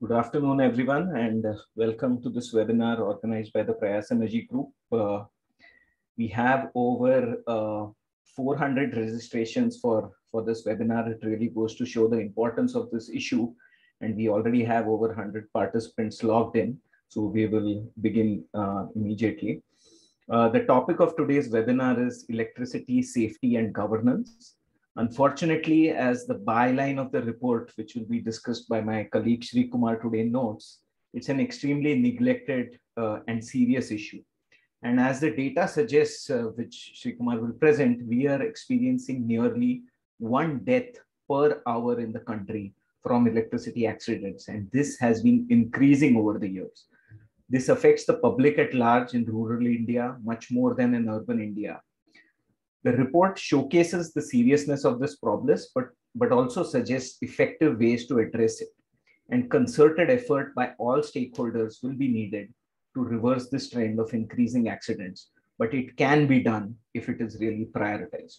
Good afternoon, everyone, and welcome to this webinar organized by the Prayas Energy Group. We have over 400 registrations for this webinar. It really goes to show the importance of this issue, and we already have over 100 participants logged in, so we will begin immediately. The topic of today's webinar is electricity safety and governance. Unfortunately, as the byline of the report, which will be discussed by my colleague Shri Kumar today notes, it's an extremely neglected and serious issue. And as the data suggests, which Shri Kumar will present, we are experiencing nearly 1 death per hour in the country from electricity accidents. And this has been increasing over the years. This affects the public at large in rural India much more than in urban India. The report showcases the seriousness of this problem, but also suggests effective ways to address it. And concerted effort by all stakeholders will be needed to reverse this trend of increasing accidents. But it can be done if it is really prioritized.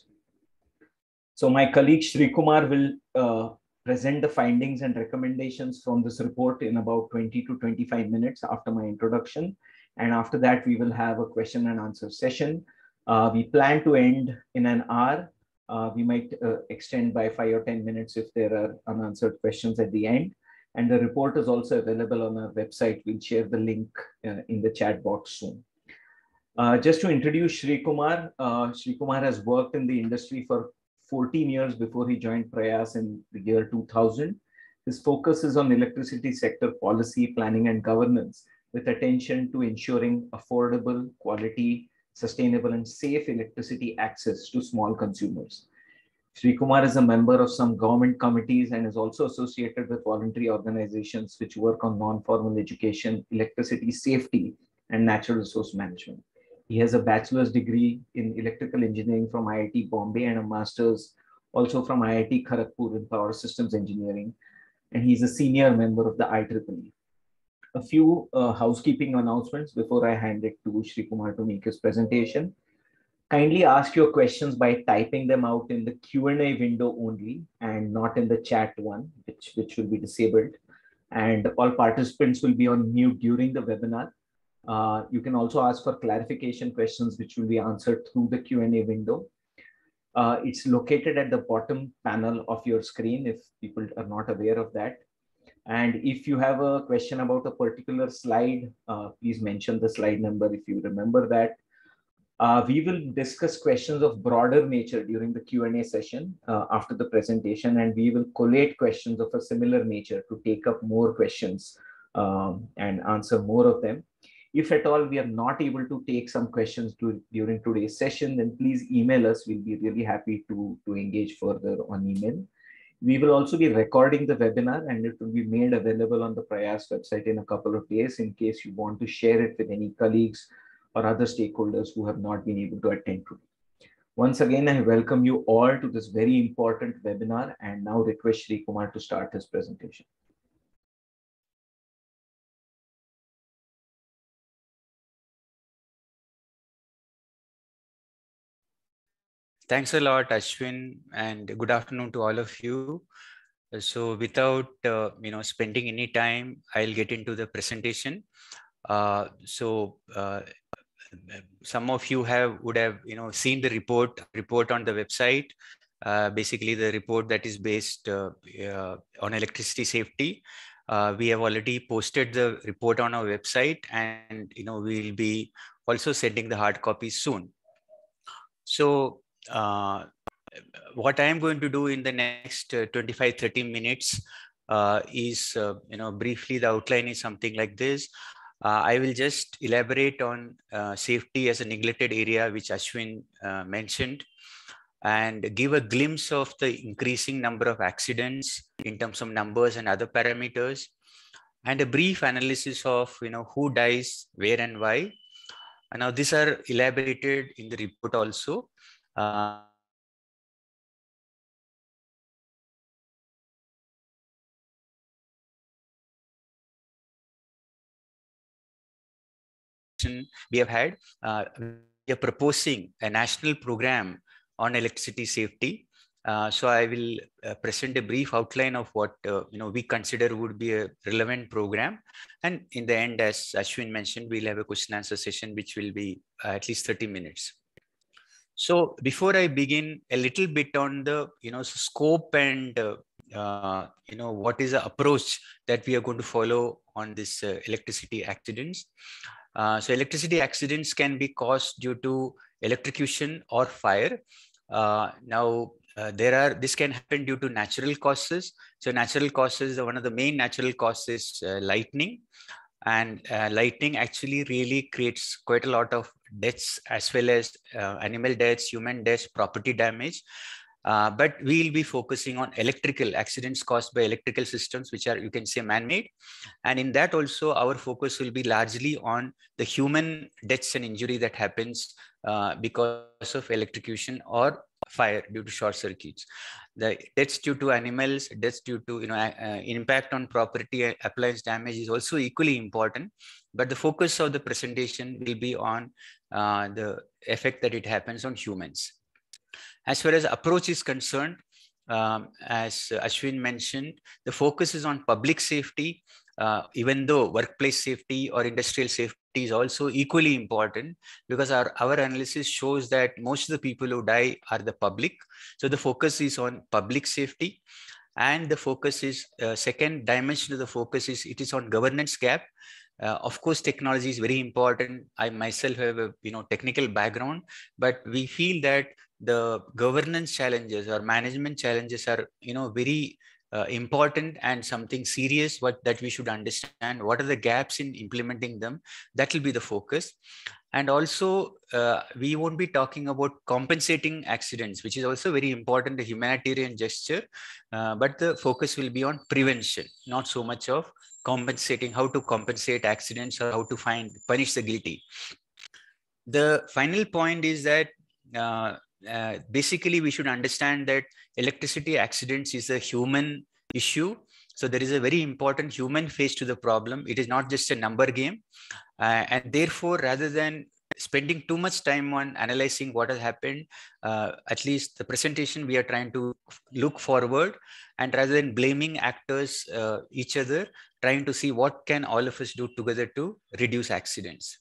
So my colleague Shri Kumar will present the findings and recommendations from this report in about 20 to 25 minutes after my introduction. And after that, we will have a question and answer session. We plan to end in an hour. We might extend by 5 or 10 minutes if there are unanswered questions at the end. And the report is also available on our website. We'll share the link in the chat box soon. Just to introduce Shri Kumar has worked in the industry for 14 years before he joined Prayas in the year 2000. His focus is on electricity sector policy, planning, and governance, with attention to ensuring affordable, quality, sustainable, and safe electricity access to small consumers. Shri Kumar is a member of some government committees and is also associated with voluntary organizations which work on non-formal education, electricity safety, and natural resource management. He has a bachelor's degree in electrical engineering from IIT Bombay and a master's also from IIT Kharagpur in power systems engineering. And he's a senior member of the IEEE. A few housekeeping announcements before I hand it to Shri Kumar to make his presentation. Kindly ask your questions by typing them out in the Q&A window only and not in the chat one, which will be disabled. And all participants will be on mute during the webinar. You can also ask for clarification questions, which will be answered through the Q&A window. It's located at the bottom panel of your screen if people are not aware of that. And if you have a question about a particular slide, please mention the slide number if you remember that. We will discuss questions of broader nature during the Q&A session after the presentation, and we will collate questions of a similar nature to take up more questions and answer more of them. If at all we are not able to take some questions during today's session, then please email us. We'll be really happy to engage further on email. We will also be recording the webinar and it will be made available on the Prayas website in a couple of days in case you want to share it with any colleagues or other stakeholders who have not been able to attend today. Once again, I welcome you all to this very important webinar and now request Shri Kumar to start his presentation. Thanks a lot, Ashwin, and good afternoon to all of you. So without spending any time, I'll get into the presentation. Some of you would have seen the report on the website. Basically, the report that is based on electricity safety. We have already posted the report on our website, and we'll be also sending the hard copies soon. So what I am going to do in the next 25-30 minutes is, briefly the outline is something like this. I will just elaborate on safety as a neglected area, which Ashwin mentioned, and give a glimpse of the increasing number of accidents in terms of numbers and other parameters, and a brief analysis of who dies, where and why. And now these are elaborated in the report also. We have had, we are proposing a national program on electricity safety. So I will present a brief outline of what we consider would be a relevant program. And in the end, as Ashwin mentioned, we'll have a question answer session, which will be at least 30 minutes. So before I begin, a little bit on the scope and what is the approach that we are going to follow on this electricity accidents. So electricity accidents can be caused due to electrocution or fire. This can happen due to natural causes. So natural causes, one of the main natural causes, lightning. And lightning actually really creates quite a lot of deaths, as well as animal deaths, human deaths, property damage. But we'll be focusing on electrical accidents caused by electrical systems, which are, you can say, man-made. And in that also, our focus will be largely on the human deaths and injury that happens because of electrocution or fire due to short circuits. The deaths due to animals, deaths due to impact on property, appliance damage is also equally important. But the focus of the presentation will be on the effect that it happens on humans. As far as approach is concerned, as Ashwin mentioned, the focus is on public safety, even though workplace safety or industrial safety is also equally important, because our analysis shows that most of the people who die are the public. So the focus is on public safety. And the focus is, second dimension of the focus is, it is on governance gap. Of course, technology is very important. I myself have a technical background, but we feel that the governance challenges or management challenges are very important and something serious that we should understand. What are the gaps in implementing them? That will be the focus. And also, we won't be talking about compensating accidents, which is also very important, a humanitarian gesture. But the focus will be on prevention, not so much of compensating, how to compensate accidents or how to punish the guilty. The final point is that basically we should understand that electricity accidents is a human issue. So there is a very important human face to the problem. It is not just a number game. And therefore, rather than spending too much time on analyzing what has happened, at least the presentation, we are trying to look forward, and rather than blaming actors, each other, trying to see what can all of us do together to reduce accidents.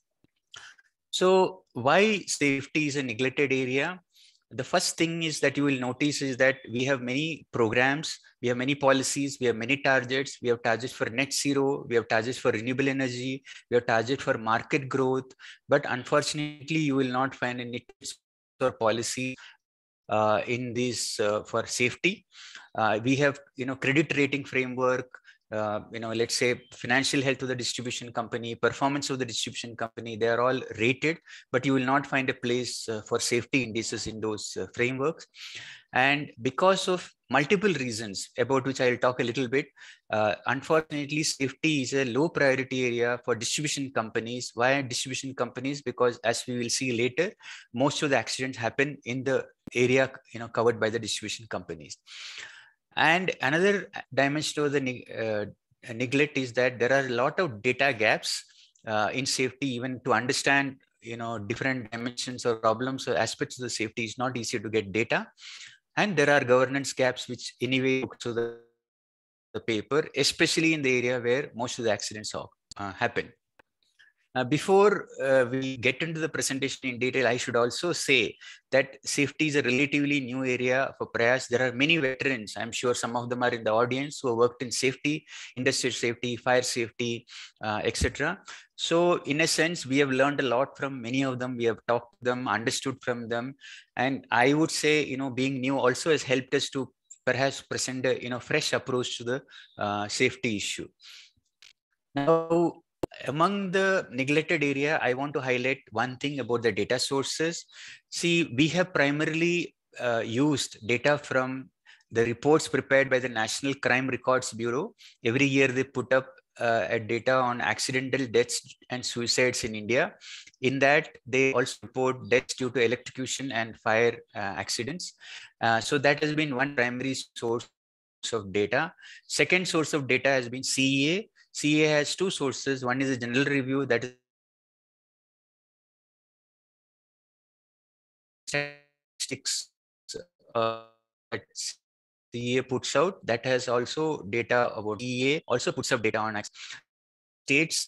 So why safety is a neglected area? The first thing is that you will notice is that we have many programs, we have many policies, we have many targets. We have targets for net zero, we have targets for renewable energy, we have targets for market growth. But unfortunately, you will not find any or policies in these for safety. We have credit rating framework, let's say financial health of the distribution company, performance of the distribution company, they are all rated, but you will not find a place for safety indices in those frameworks. And because of multiple reasons, about which I'll talk a little bit, unfortunately, safety is a low priority area for distribution companies. Why distribution companies? Because as we will see later, most of the accidents happen in the area covered by the distribution companies. And another dimension of the neglect is that there are a lot of data gaps in safety. Even to understand different dimensions or problems or aspects of the safety is not easy to get data. And there are governance gaps which anyway to the paper, especially in the area where most of the accidents happen. Before we get into the presentation in detail, I should also say that safety is a relatively new area for Prayas. There are many veterans. I'm sure some of them are in the audience who have worked in safety, industrial safety, fire safety, etc. So in a sense, we have learned a lot from many of them. We have talked to them, understood from them. And I would say, being new also has helped us to perhaps present a fresh approach to the safety issue. Now, among the neglected area, I want to highlight one thing about the data sources. See, we have primarily used data from the reports prepared by the National Crime Records Bureau. Every year they put up a data on accidental deaths and suicides in India. In that, they also report deaths due to electrocution and fire accidents. So that has been one primary source of data. Second source of data has been CEA. CEA has two sources. One is a general review, that is statistics CEA puts out, that has also data about CEA, also puts up data on states.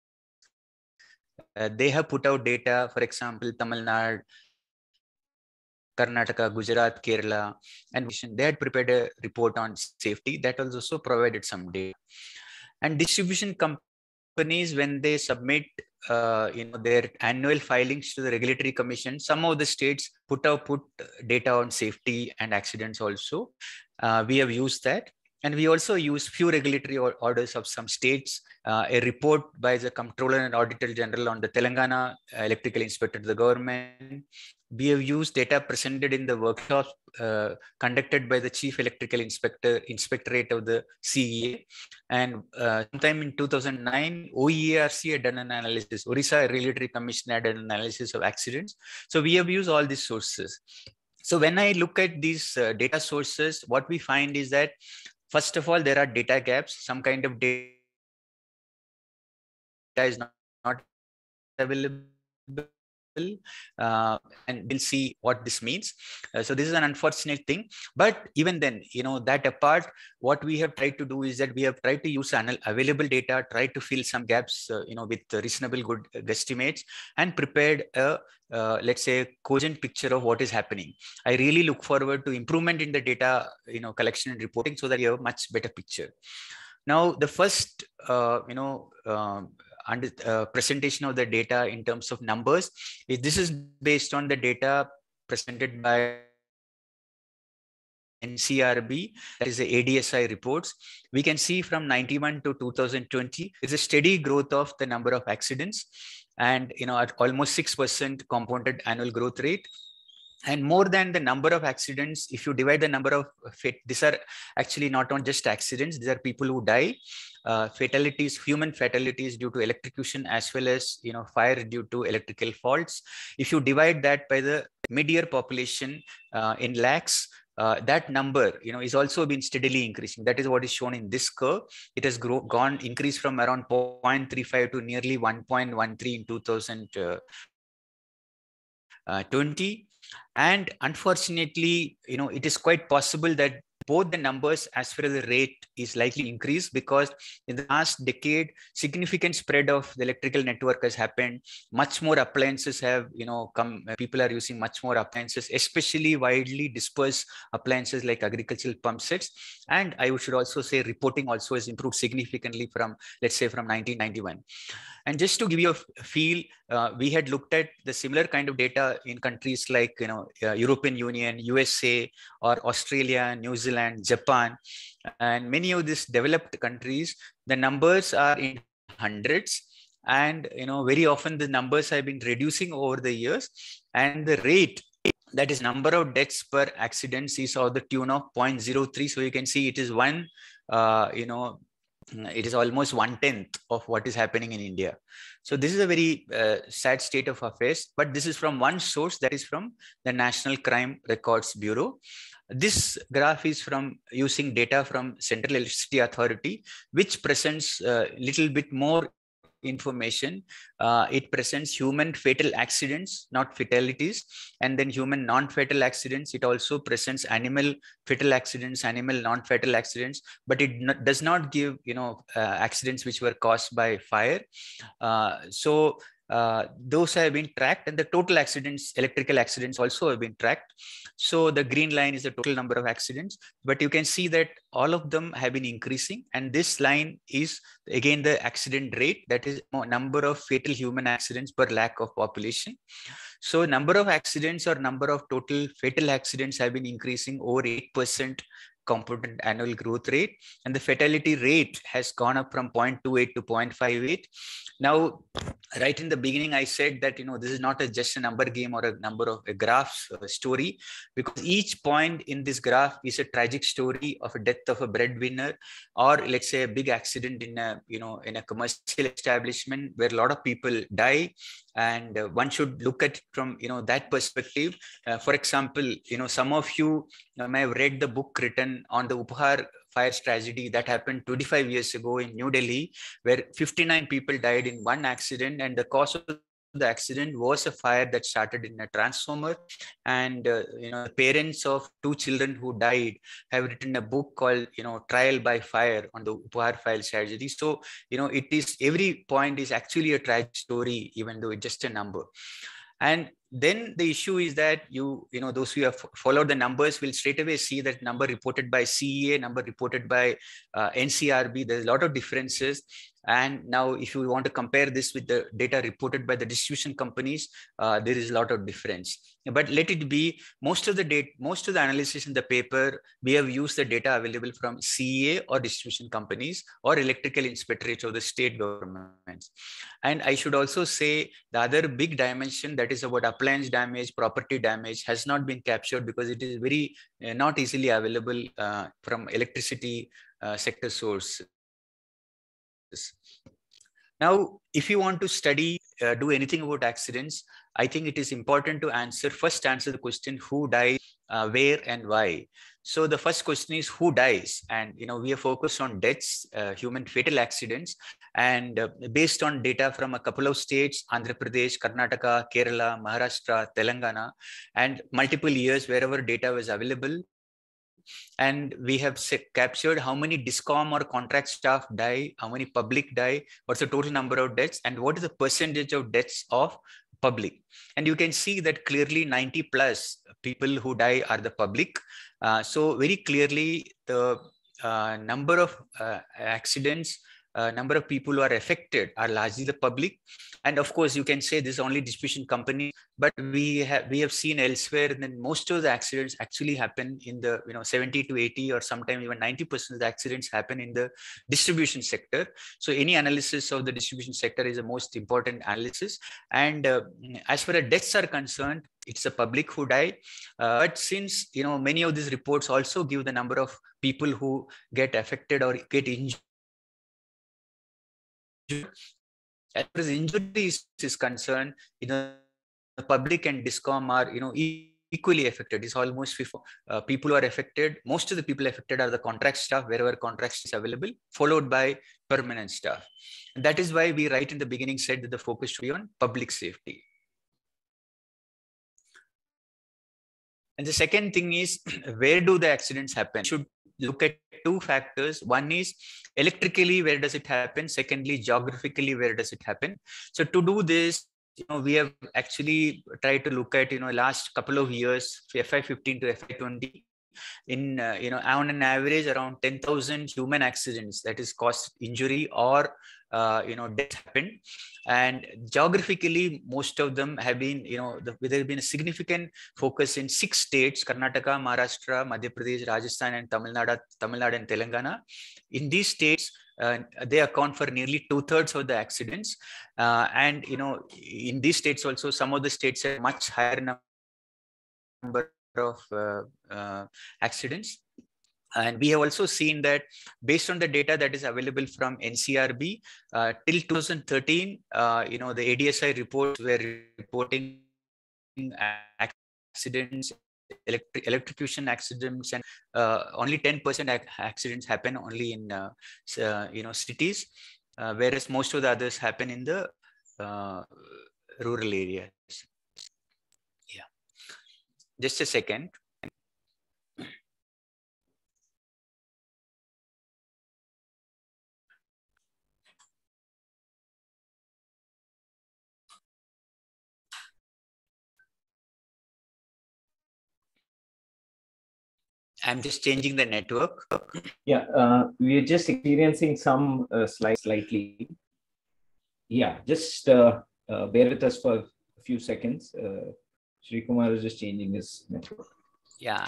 They have put out data, for example, Tamil Nadu, Karnataka, Gujarat, Kerala, and they had prepared a report on safety that has also provided some data. And distribution companies, when they submit their annual filings to the regulatory commission, some of the states put data on safety and accidents also. We have used that. And we also use few regulatory orders of some states, a report by the Comptroller and Auditor General on the Telangana Electrical Inspector to the government. We have used data presented in the workshops conducted by the Chief Electrical Inspectorate of the CEA. And sometime in 2009, OERC had done an analysis. Orissa Regulatory Commission had an analysis of accidents. So we have used all these sources. So when I look at these data sources, what we find is that, first of all, there are data gaps. Some kind of data is not available. And we'll see what this means. So this is an unfortunate thing. But even then, that apart, what we have tried to do is that we have tried to use available data, try to fill some gaps, with reasonable good guesstimates, and prepared a let's say cogent picture of what is happening. I really look forward to improvement in the data, collection and reporting, so that you have a much better picture. Now, the first, presentation of the data in terms of numbers this is based on the data presented by NCRB, that is the ADSI reports. We can see from 91 to 2020, it's a steady growth of the number of accidents, and at almost 6% compounded annual growth rate. And more than the number of accidents, if you divide the number of these are actually not on just accidents, these are people who die, fatalities, human fatalities due to electrocution, as well as fire due to electrical faults. If you divide that by the mid-year population in lakhs, that number is also been steadily increasing. That is what is shown in this curve. It has increased from around 0.35 to nearly 1.13 in 2020. And unfortunately, it is quite possible that both the numbers as far as the rate is likely increase, because in the last decade, significant spread of the electrical network has happened. Much more appliances have come. People are using much more appliances, especially widely dispersed appliances like agricultural pump sets. And I should also say reporting also has improved significantly from, let's say, from 1991. And just to give you a feel, we had looked at the similar kind of data in countries like European Union, USA, or Australia, New Zealand, Japan, and many of these developed countries. The numbers are in hundreds, and very often the numbers have been reducing over the years, and the rate, that is number of deaths per accidents, is of the tune of 0.03. So you can see it is it is almost 1/10 of what is happening in India. So this is a very sad state of affairs, but this is from one source, that is from the National Crime Records Bureau. This graph is from using data from Central Electricity Authority, which presents a little bit more information. It presents human fatal accidents, not fatalities, and then human non-fatal accidents. It also presents animal fatal accidents, animal non-fatal accidents, but it does not give accidents which were caused by fire. Those have been tracked, and the total accidents, electrical accidents, also have been tracked. So the green line is the total number of accidents, but you can see that all of them have been increasing. And this line is again the accident rate, that is number of fatal human accidents per lakh of population. So number of accidents or number of total fatal accidents have been increasing over 8% compounded annual growth rate, and the fatality rate has gone up from 0.28 to 0.58. Now, right in the beginning, I said that this is not just a number game or a number of graphs story, because each point in this graph is a tragic story of a death of a breadwinner, or let's say a big accident in a in a commercial establishment where a lot of people die. And one should look at it from that perspective. For example, some of you may have read the book written on the Upahar fire tragedy that happened 25 years ago in New Delhi, where 59 people died in one accident, and the cause of the accident was a fire that started in a transformer, and the parents of two children who died have written a book called Trial by Fire on the Upahar Files tragedy. So it is, every point is actually a tragic story, even though it's just a number. And then the issue is that those who have followed the numbers will straight away see that number reported by CEA, number reported by NCRB. There's a lot of differences. And now if you want to compare this with the data reported by the distribution companies, there is a lot of difference. But let it be, most of the analysis in the paper, we have used the data available from CEA or distribution companies or electrical inspectorates of the state governments. And I should also say the other big dimension, that is about appliance damage, property damage, has not been captured because it is very not easily available from electricity sector sources. Now, if you want to study, do anything about accidents, I think it is important to first answer the question, who dies, where and why. So the first question is, who dies? And we are focused on deaths, human fatal accidents, and based on data from a couple of states, Andhra Pradesh, Karnataka, Kerala, Maharashtra, Telangana, and multiple years wherever data was available. And we have captured how many DISCOM or contract staff die, how many public die, what's the total number of deaths, and what is the percentage of deaths of public. And you can see that clearly 90 plus people who die are the public. So very clearly the number of accidents, number of people who are affected are largely the public. And of course, you can say this is only distribution company, but we have seen elsewhere that most of the accidents actually happen in the 70 to 80 or sometimes even 90% of the accidents happen in the distribution sector. So any analysis of the distribution sector is the most important analysis. And as far as deaths are concerned, it's the public who die. But since many of these reports also give the number of people who get affected or get injured, as far as injuries is concerned, the public and DISCOM are equally affected. It's almost 50 people who are affected. Most of the people affected are the contract staff, wherever contract is available, followed by permanent staff. And that is why we right in the beginning said that the focus should be on public safety. And the second thing is, where do the accidents happen? Should look at two factors. One is electrically, where does it happen? Secondly, geographically, where does it happen? So to do this, we have actually tried to look at last couple of years, FY15 to FY20, in on an average around 10,000 human accidents, that is caused injury or death happened. And geographically, most of them have been there has been a significant focus in 6 states: Karnataka, Maharashtra, Madhya Pradesh, Rajasthan, and Tamil Nadu and Telangana. In these states, they account for nearly 2/3 of the accidents. And in these states also, some of the states have much higher number of accidents. And we have also seen that based on the data that is available from NCRB, till 2013, the ADSI reports were reporting accidents, electrocution accidents, and only 10% accidents happen only in cities, whereas most of the others happen in the rural areas. Yeah, just a second. I'm just changing the network. Yeah, we're just experiencing some slightly. Yeah, just bear with us for a few seconds. Sri Kumar is just changing his network. Yeah.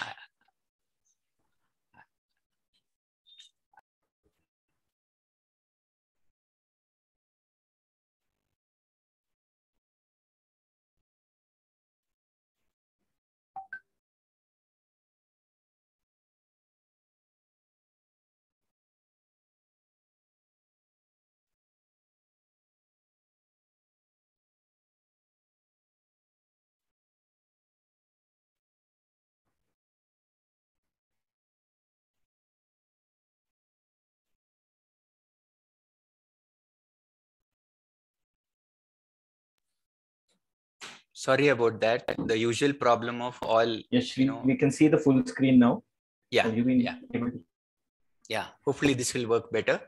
Sorry about that. The usual problem of all. Yes, we can see the full screen now. Yeah. Have you been able to? Yeah. Hopefully this will work better.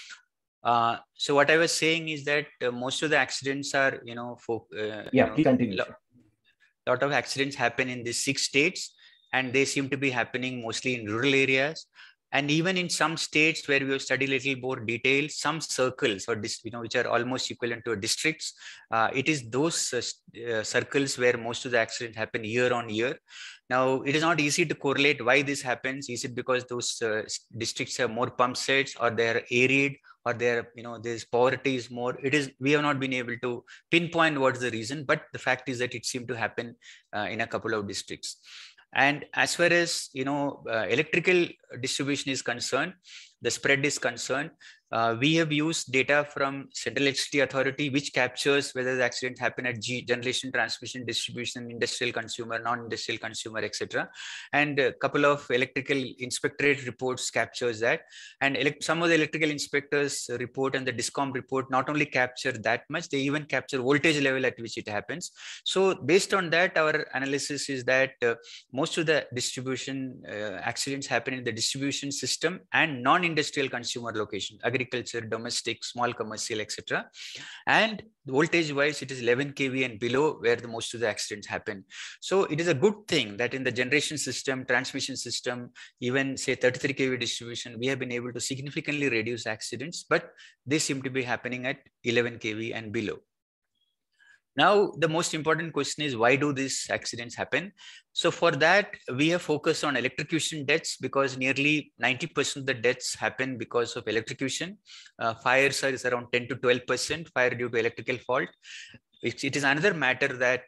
So what I was saying is that most of the accidents are, Please continue. Lot of accidents happen in these 6 states, and they seem to be happening mostly in rural areas. And even in some states where we have studied a little more detail, some circles or which are almost equivalent to districts, it is those circles where most of the accidents happen year on year. Now, it is not easy to correlate why this happens. Is it because those districts have more pump sets, or they are arid, or there's poverty is more? We have not been able to pinpoint what is the reason, but the fact is that it seemed to happen in a couple of districts. And as far as electrical distribution is concerned, the spread is concerned, we have used data from Central Electricity Authority, which captures whether the accident happened at generation, transmission, distribution, industrial consumer, non-industrial consumer, etc. And a couple of electrical inspectorate reports captures that. And some of the electrical inspectors report and the DISCOM report not only capture that much, they even capture voltage level at which it happens. So based on that, our analysis is that most of the distribution accidents happen in the distribution system and non-industrial consumer location, agriculture, domestic, small commercial, etc. And voltage wise, it is 11 kV and below where the most of the accidents happen. So it is a good thing that in the generation system, transmission system, even say 33 kV distribution, we have been able to significantly reduce accidents, but they seem to be happening at 11 kV and below. Now, the most important question is, why do these accidents happen? So for that, we have focused on electrocution deaths, because nearly 90% of the deaths happen because of electrocution. Fires is around 10 to 12% fire due to electrical fault. It is another matter that,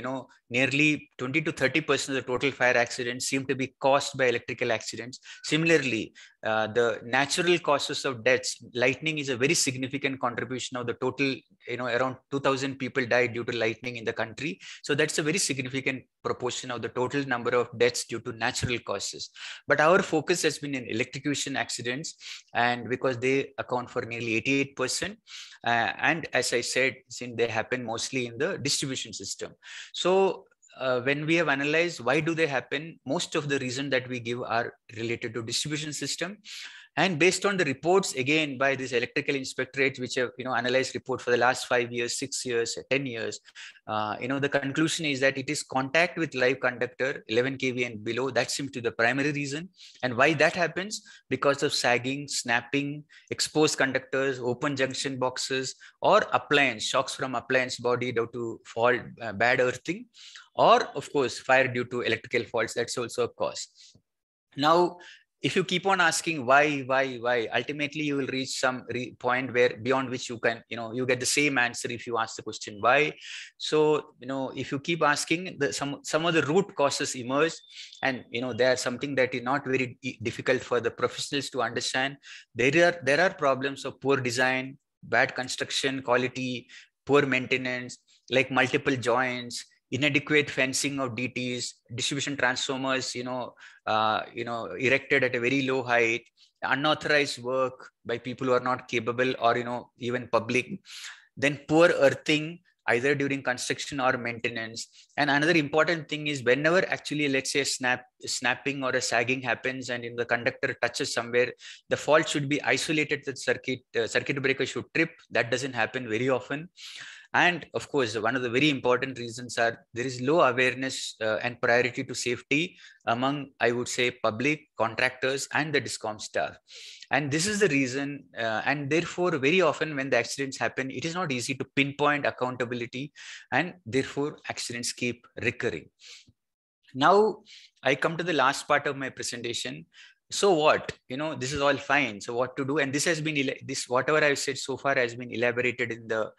nearly 20 to 30% of the total fire accidents seem to be caused by electrical accidents. Similarly, the natural causes of deaths, lightning is a very significant contribution of the total, around 2,000 people died due to lightning in the country. So that's a very significant proportion of the total number of deaths due to natural causes. But our focus has been in electrocution accidents, and because they account for nearly 88%. And as I said, since they happen mostly in the distribution system. So when we have analyzed why do they happen, most of the reasons that we give are related to distribution system. And based on the reports, again, by this electrical inspectorate, which have analyzed report for the last 5 years, 6 years, 10 years, the conclusion is that it is contact with live conductor 11 kV and below. That seems to be the primary reason. And why that happens? Because of sagging, snapping, exposed conductors, open junction boxes, or appliance, shocks from appliance body due to fault, bad earthing, or of course, fire due to electrical faults. That's also a cause. Now, if you keep on asking why, ultimately you will reach some point where beyond which you can, you get the same answer if you ask the question why. So, if you keep asking, some of the root causes emerge, and they are something that is not very difficult for the professionals to understand. There are problems of poor design, bad construction quality, poor maintenance, like multiple joints, inadequate fencing of DTs, distribution transformers, erected at a very low height, unauthorized work by people who are not capable, or, even public. Then poor earthing, either during construction or maintenance. And another important thing is, whenever actually, let's say, a snapping or a sagging happens and the conductor touches somewhere, the fault should be isolated to the circuit breaker should trip. That doesn't happen very often. And of course, one of the very important reasons are there is low awareness and priority to safety among, I would say, public, contractors, and the DISCOM staff. And this is the reason, and therefore, very often when the accidents happen, it is not easy to pinpoint accountability, and therefore accidents keep recurring. Now, I come to the last part of my presentation. So what, this is all fine. So what to do? And this has been, whatever I've said so far has been elaborated in the,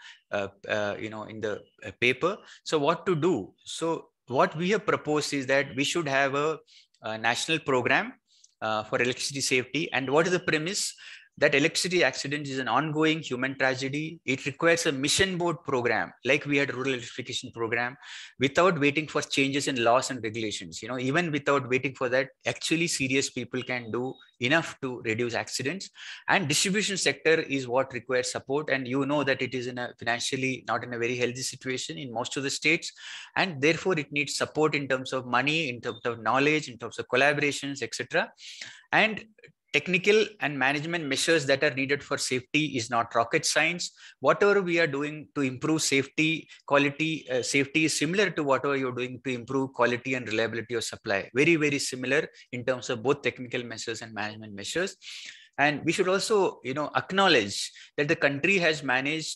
in the paper. So what to do? So what we have proposed is that we should have a national program for electricity safety. And what is the premise? that electricity accident is an ongoing human tragedy. It requires a mission mode program, like we had rural electrification program, without waiting for changes in laws and regulations. Even without waiting for that, actually serious people can do enough to reduce accidents. And distribution sector is what requires support. And that it is in a financially not in a very healthy situation in most of the states. And therefore it needs support in terms of money, in terms of knowledge, in terms of collaborations, etc. And technical and management measures that are needed for safety is not rocket science. Whatever we are doing to improve safety, quality, safety is similar to whatever you're doing to improve quality and reliability of supply. Very, very similar in terms of both technical measures and management measures. And we should also, acknowledge that the country has managed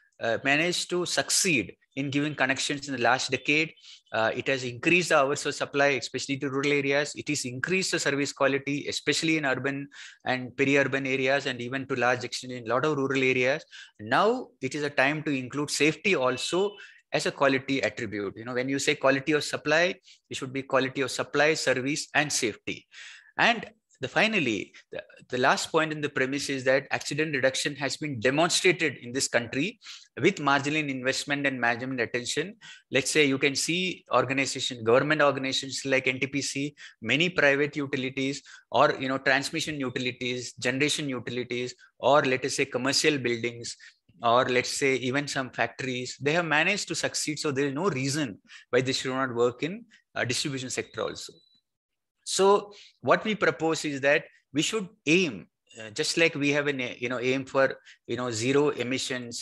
to succeed in giving connections in the last decade. It has increased the hours of supply, especially to rural areas. It has increased the service quality, especially in urban and peri-urban areas, and even to large extent in a lot of rural areas. Now it is a time to include safety also as a quality attribute. When you say quality of supply, it should be quality of supply, service, and safety. And finally, the last point in the premise is that accident reduction has been demonstrated in this country with marginal investment and management attention. Let's say you can see government organizations like NTPC, many private utilities, or transmission utilities, generation utilities, or let us say commercial buildings, or let's say even some factories. They have managed to succeed. So there is no reason why they should not work in distribution sector also. So what we propose is that we should aim, just like we have an aim for zero emissions.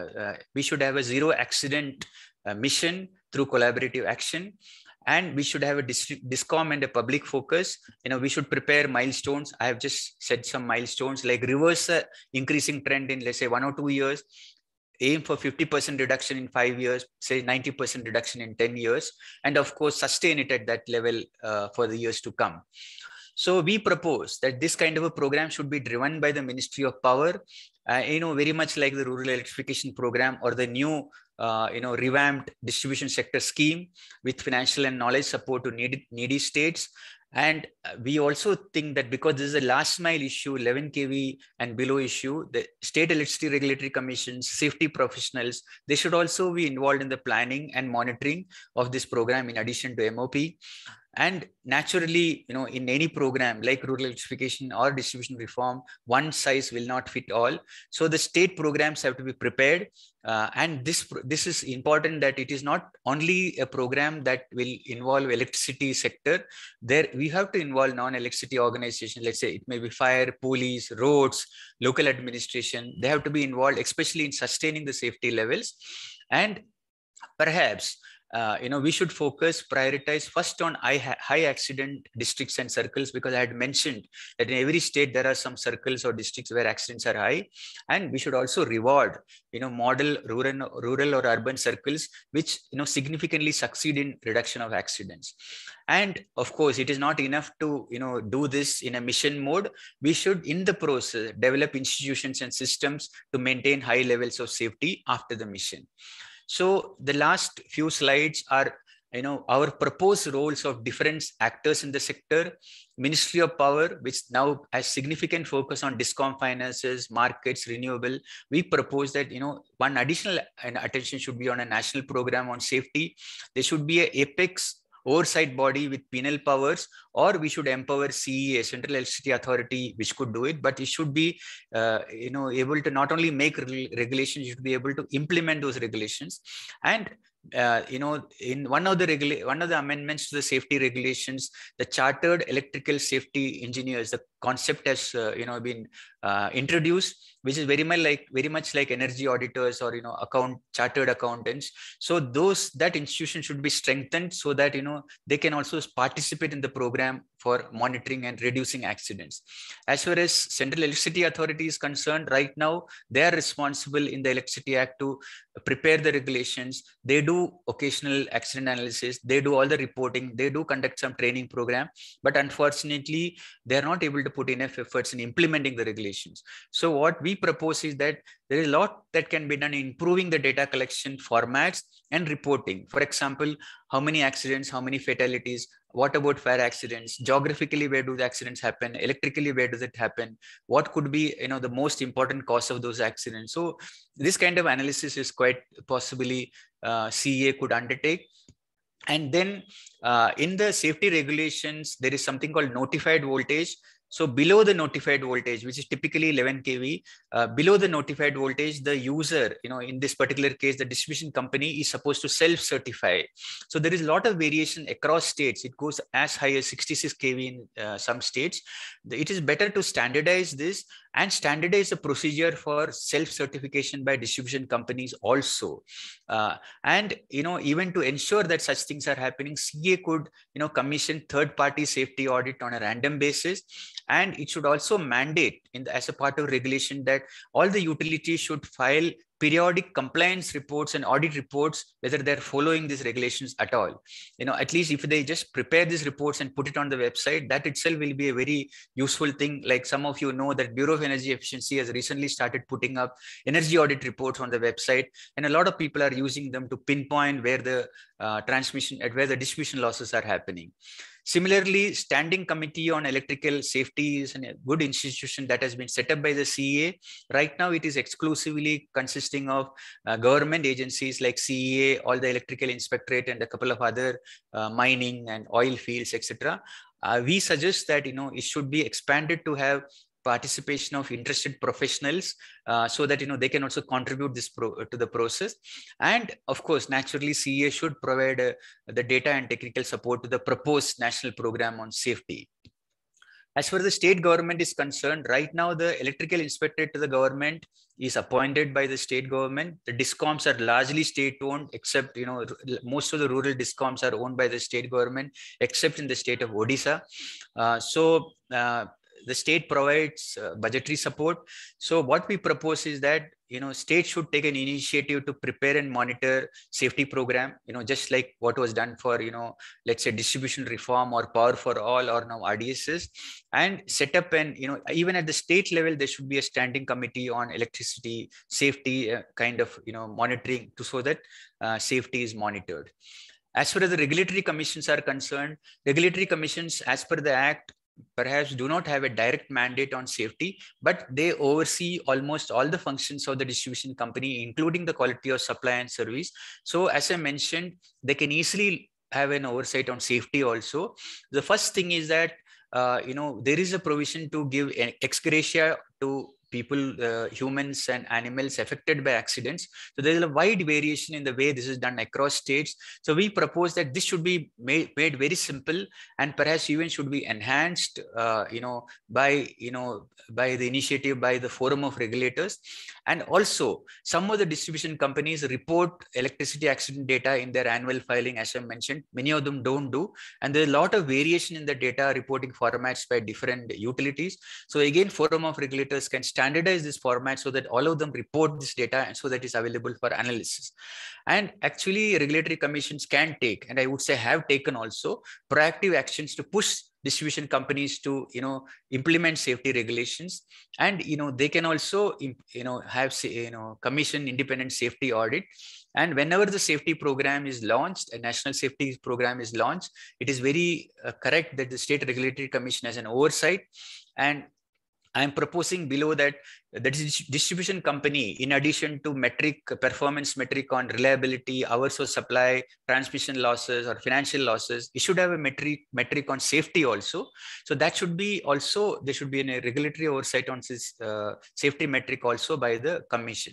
We should have a zero accident mission through collaborative action, and we should have a DISCOM and a public focus. We should prepare milestones. I have just said some milestones, like reverse increasing trend in, let's say, 1 or 2 years. Aim for 50% reduction in 5 years, say 90% reduction in 10 years, and of course, sustain it at that level for the years to come. So we propose that this kind of a program should be driven by the Ministry of Power, very much like the rural electrification program or the new, revamped distribution sector scheme with financial and knowledge support to needy states. And we also think that because this is a last mile issue, 11 kV and below issue, the state electricity regulatory commissions, safety professionals, they should also be involved in the planning and monitoring of this program in addition to MOP. And naturally, in any program like rural electrification or distribution reform, one size will not fit all. So the state programs have to be prepared. And this is important, that it is not only a program that will involve electricity sector. There we have to involve non-electricity organizations. Let's say it may be fire, police, roads, local administration. They have to be involved, especially in sustaining the safety levels. And perhaps we should prioritize first on high accident districts and circles, because I had mentioned that in every state there are some circles or districts where accidents are high. And we should also reward, model rural or urban circles which, significantly succeed in reduction of accidents. And of course, it is not enough to, do this in a mission mode. We should, in the process, develop institutions and systems to maintain high levels of safety after the mission. So the last few slides are, our proposed roles of different actors in the sector. Ministry of Power, which now has significant focus on DISCOM finances, markets, renewable. We propose that, one additional attention should be on a national program on safety. There should be an apex oversight body with penal powers, or we should empower CEA, Central Electricity Authority, which could do it, but it should be, able to not only make regulations, you should be able to implement those regulations. And in one of the amendments to the safety regulations, the chartered electrical safety engineers, the concept has been introduced, which is very much like energy auditors or chartered accountants. So that institution should be strengthened so that they can also participate in the program for monitoring and reducing accidents. As far as Central Electricity Authority is concerned, right now they are responsible in the Electricity Act to prepare the regulations. They do occasional accident analysis, they do all the reporting, they do conduct some training program, but unfortunately they are not able to to put enough efforts in implementing the regulations. So what we propose is that there is a lot that can be done in improving the data collection formats and reporting. For example, how many accidents, how many fatalities, what about fire accidents, geographically, where do the accidents happen, electrically, where does it happen, what could be, the most important cause of those accidents. So this kind of analysis is quite possibly CEA could undertake. And then in the safety regulations, there is something called notified voltage. So below the notified voltage, which is typically 11 kV, below the notified voltage, the user, in this particular case, the distribution company is supposed to self-certify. So there is a lot of variation across states. It goes as high as 66 kV in some states. It is better to standardize this and standardize the procedure for self-certification by distribution companies also. And even to ensure that such things are happening, CA could commission third-party safety audit on a random basis, and it should also mandate as a part of regulation that all the utilities should file periodic compliance reports and audit reports, whether they're following these regulations at all. At least if they just prepare these reports and put it on the website, that itself will be a very useful thing. Like some of you know that Bureau of Energy Efficiency has recently started putting up energy audit reports on the website, and a lot of people are using them to pinpoint where the where the distribution losses are happening. Similarly, Standing Committee on Electrical Safety is a good institution that has been set up by the CEA. Right now, it is exclusively consisting of government agencies like CEA, all the Electrical Inspectorate, and a couple of other mining and oil fields, etc. We suggest that it should be expanded to have participation of interested professionals so that they can also contribute to the process. And of course, naturally, CEA should provide the data and technical support to the proposed national program on safety. As far as the state government is concerned, right now the electrical inspectorate to the government is appointed by the state government. The DISCOMs are largely state-owned, except most of the rural DISCOMs are owned by the state government, except in the state of Odisha. The state provides budgetary support. So what we propose is that state should take an initiative to prepare and monitor safety program, just like what was done for let's say distribution reform or power for all or now RDSS, and set up and even at the state level there should be a standing committee on electricity safety kind of monitoring so that safety is monitored. As far as the regulatory commissions are concerned, regulatory commissions as per the Act perhaps do not have a direct mandate on safety, but they oversee almost all the functions of the distribution company, including the quality of supply and service. So as I mentioned, they can easily have an oversight on safety also. The first thing is that, there is a provision to give an ex gratia to people, humans and animals affected by accidents. So there is a wide variation in the way this is done across states. So we propose that this should be made very simple, and perhaps even should be enhanced, by the initiative by the Forum of Regulators. And also some of the distribution companies report electricity accident data in their annual filing, as I mentioned. Many of them don't do, and there's a lot of variation in the data reporting formats by different utilities. So again, Forum of Regulators can standardize this format so that all of them report this data and so that it's available for analysis. And actually regulatory commissions can take, and I would say have taken also, proactive actions to push distribution companies to implement safety regulations. And they can also have commission independent safety audit. And whenever the safety program is launched, a national safety program is launched, it is very correct that the State Regulatory Commission has an oversight. And I am proposing below that the distribution company, in addition to performance metric on reliability, hours of supply, transmission losses or financial losses, it should have a metric on safety also. So that should be also, there should be a regulatory oversight on this safety metric also by the commission.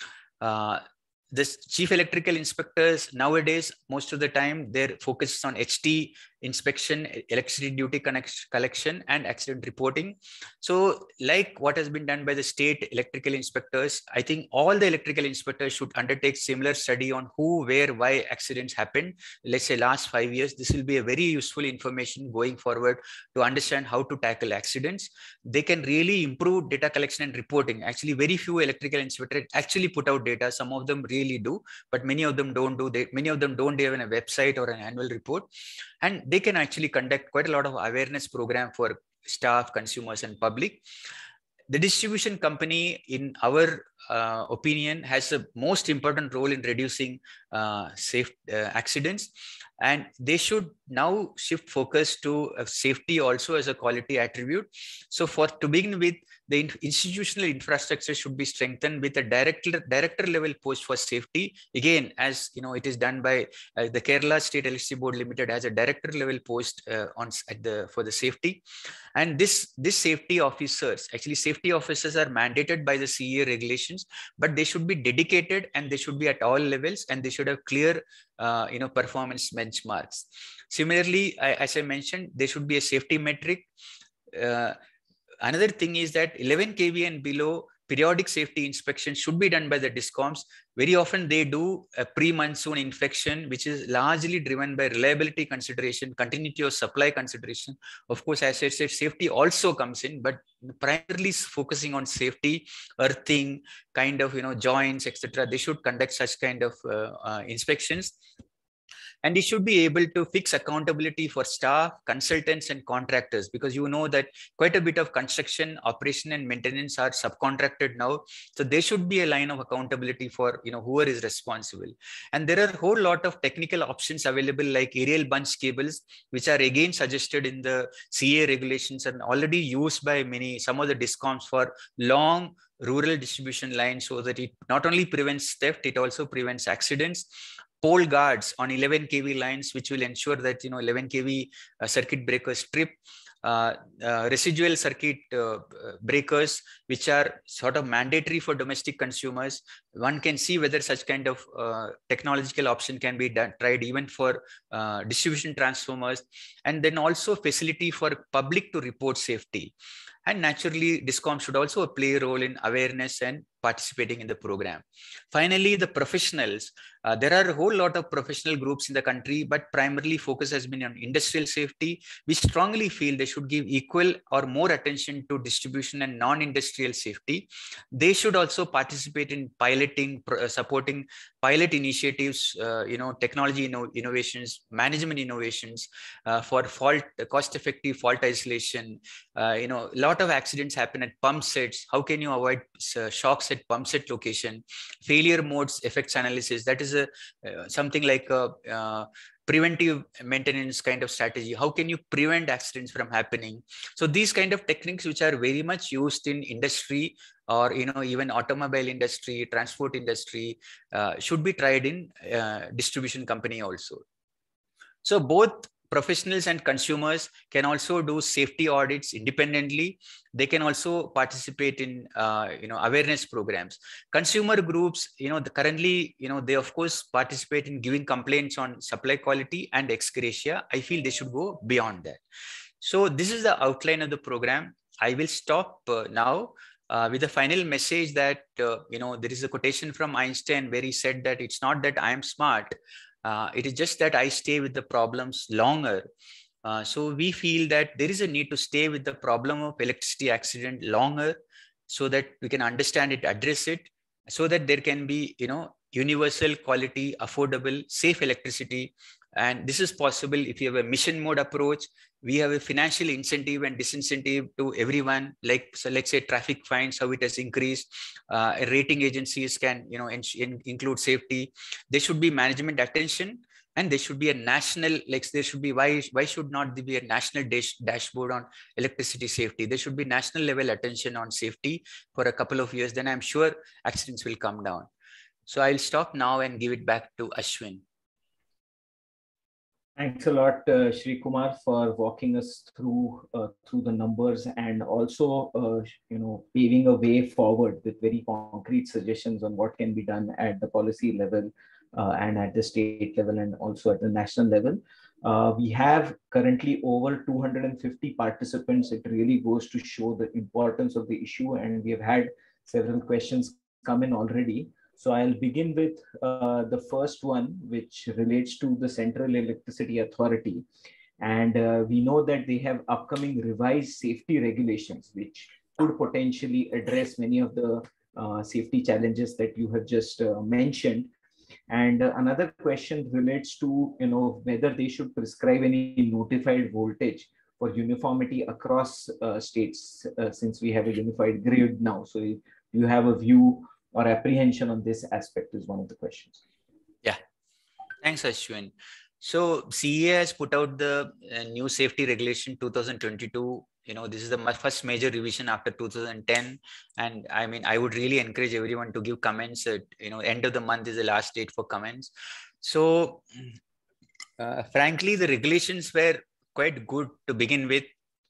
This chief electrical inspectors nowadays, most of the time, they're focused on HT inspection, electricity duty collection, and accident reporting. So like what has been done by the state electrical inspectors, I think all the electrical inspectors should undertake similar study on who, where, why accidents happened. Let's say last 5 years, this will be a very useful information going forward to understand how to tackle accidents. They can really improve data collection and reporting. Actually, very few electrical inspectors actually put out data. Some of them really do, but many of them don't do. Many of them don't have a website or an annual report. And they can actually conduct quite a lot of awareness program for staff, consumers, and public. The distribution company, in our opinion, has the most important role in reducing safe accidents, and they should now shift focus to safety also as a quality attribute. So to begin with, the institutional infrastructure should be strengthened with a director level post for safety. Again, as you know, it is done by the Kerala State Electricity Board Limited has a director level post for the safety. And this safety officers, actually safety officers are mandated by the CEA regulations, but they should be dedicated and they should be at all levels, and they should have clear performance benchmarks. Similarly, as I mentioned, there should be a safety metric. Another thing is that 11 kV and below periodic safety inspection should be done by the DISCOMs. Very often they do a pre-monsoon inspection, which is largely driven by reliability consideration, continuity of supply consideration. Of course, as I said, safety also comes in, but primarily focusing on safety, earthing, kind of, joints, etc. They should conduct such kind of inspections. And it should be able to fix accountability for staff, consultants, and contractors, because you know that quite a bit of construction, operation, and maintenance are subcontracted now. So there should be a line of accountability for whoever is responsible. And there are a whole lot of technical options available, like aerial bunch cables, which are again suggested in the CA regulations and already used by some of the DISCOMs for long rural distribution lines, so that it not only prevents theft, it also prevents accidents. Pole guards on 11 kV lines, which will ensure that 11 kV circuit breakers trip. Residual circuit breakers, which are sort of mandatory for domestic consumers. One can see whether such kind of technological option can be tried even for distribution transformers. And then also facility for public to report safety. And naturally, DISCOM should also play a role in awareness and participating in the program. Finally, the professionals. There are a whole lot of professional groups in the country, but primarily focus has been on industrial safety. We strongly feel they should give equal or more attention to distribution and non-industrial safety. They should also participate in piloting, supporting pilot initiatives, technology innovations, management innovations for cost-effective fault isolation. A lot of accidents happen at pump sets. How can you avoid shocks at pump set location? Failure modes effects analysis. That is something like a preventive maintenance kind of strategy. How can you prevent accidents from happening? So these kind of techniques, which are very much used in industry or even automobile industry, transport industry, should be tried in distribution company also. So both professionals and consumers can also do safety audits independently. They can also participate in awareness programs. Consumer groups, currently, they of course participate in giving complaints on supply quality and ex gratia. I feel they should go beyond that. So this is the outline of the program. I will stop now with the final message that there is a quotation from Einstein where he said that it's not that I am smart. It is just that I stay with the problems longer. So we feel that there is a need to stay with the problem of electricity accident longer, so that we can understand it, address it, so that there can be, universal, quality, affordable, safe electricity. And this is possible if you have a mission mode approach. We have a financial incentive and disincentive to everyone, like, so let's say traffic fines, how it has increased. Rating agencies can, include safety. There should be management attention, and there should be a national, like there should be, why should not there be a national dashboard on electricity safety? There should be national level attention on safety for a couple of years. Then I'm sure accidents will come down. So I'll stop now and give it back to Ashwin. Thanks a lot, Shri Kumar, for walking us through the numbers, and also paving a way forward with very concrete suggestions on what can be done at the policy level and at the state level, and also at the national level. We have currently over 250 participants. It really goes to show the importance of the issue, and we have had several questions come in already. So I'll begin with the first one, which relates to the Central Electricity Authority. And we know that they have upcoming revised safety regulations, which could potentially address many of the safety challenges that you have just mentioned. And another question relates to whether they should prescribe any notified voltage for uniformity across states, since we have a unified grid now. So you have a view or apprehension on this aspect is one of the questions. Yeah, thanks, Ashwin. So CEA has put out the new safety regulation 2022. This is the first major revision after 2010. And I mean, I would really encourage everyone to give comments. End of the month is the last date for comments. So frankly, the regulations were quite good to begin with.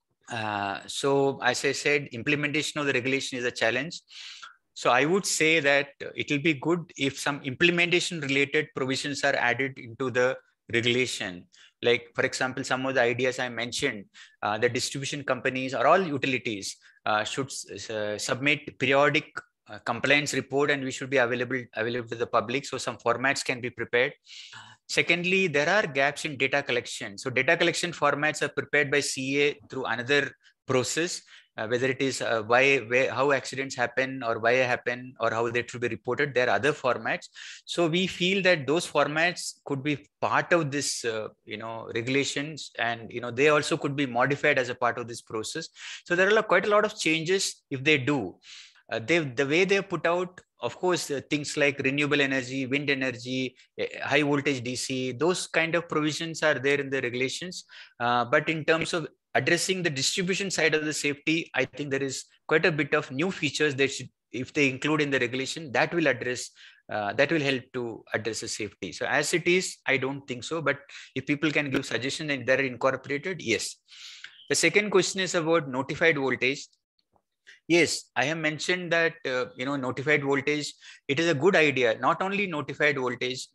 So as I said, implementation of the regulation is a challenge. So I would say that it will be good if some implementation related provisions are added into the regulation. Like, for example, some of the ideas I mentioned, the distribution companies or all utilities should submit periodic compliance report, and we should be available to the public. So some formats can be prepared. Secondly, there are gaps in data collection. So data collection formats are prepared by CA through another process, whether it is how accidents happen or why happen or how they should be reported. There are other formats. So we feel that those formats could be part of this, regulations, and, they also could be modified as a part of this process. So there are quite a lot of changes if they do. The way they put out, of course, things like renewable energy, wind energy, high voltage DC, those kind of provisions are there in the regulations. But in terms of addressing the distribution side of the safety, I think there is quite a bit of new features that if they include in the regulation, that will help to address the safety. So as it is, I don't think so. But if people can give suggestions and they're incorporated, yes. The second question is about notified voltage. Yes, I have mentioned that, notified voltage, it is a good idea. Not only notified voltage,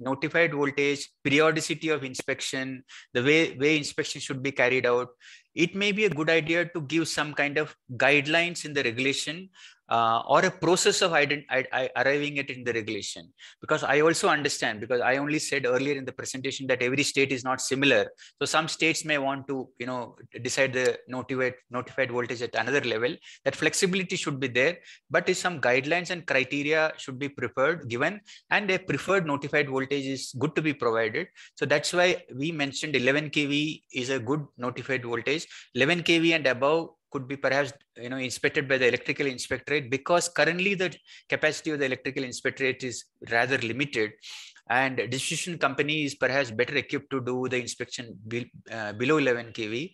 periodicity of inspection, the way inspection should be carried out. It may be a good idea to give some kind of guidelines in the regulation, or a process of arriving at in the regulation. Because I also understand, because I only said earlier in the presentation that every state is not similar. So some states may want to, decide the notified voltage at another level. That flexibility should be there, but if some guidelines and criteria should be given, and a preferred notified voltage is good to be provided. So that's why we mentioned 11 kV is a good notified voltage. 11 kV and above could be perhaps inspected by the electrical inspectorate, because currently the capacity of the electrical inspectorate is rather limited, and distribution company is perhaps better equipped to do the inspection below 11 kV.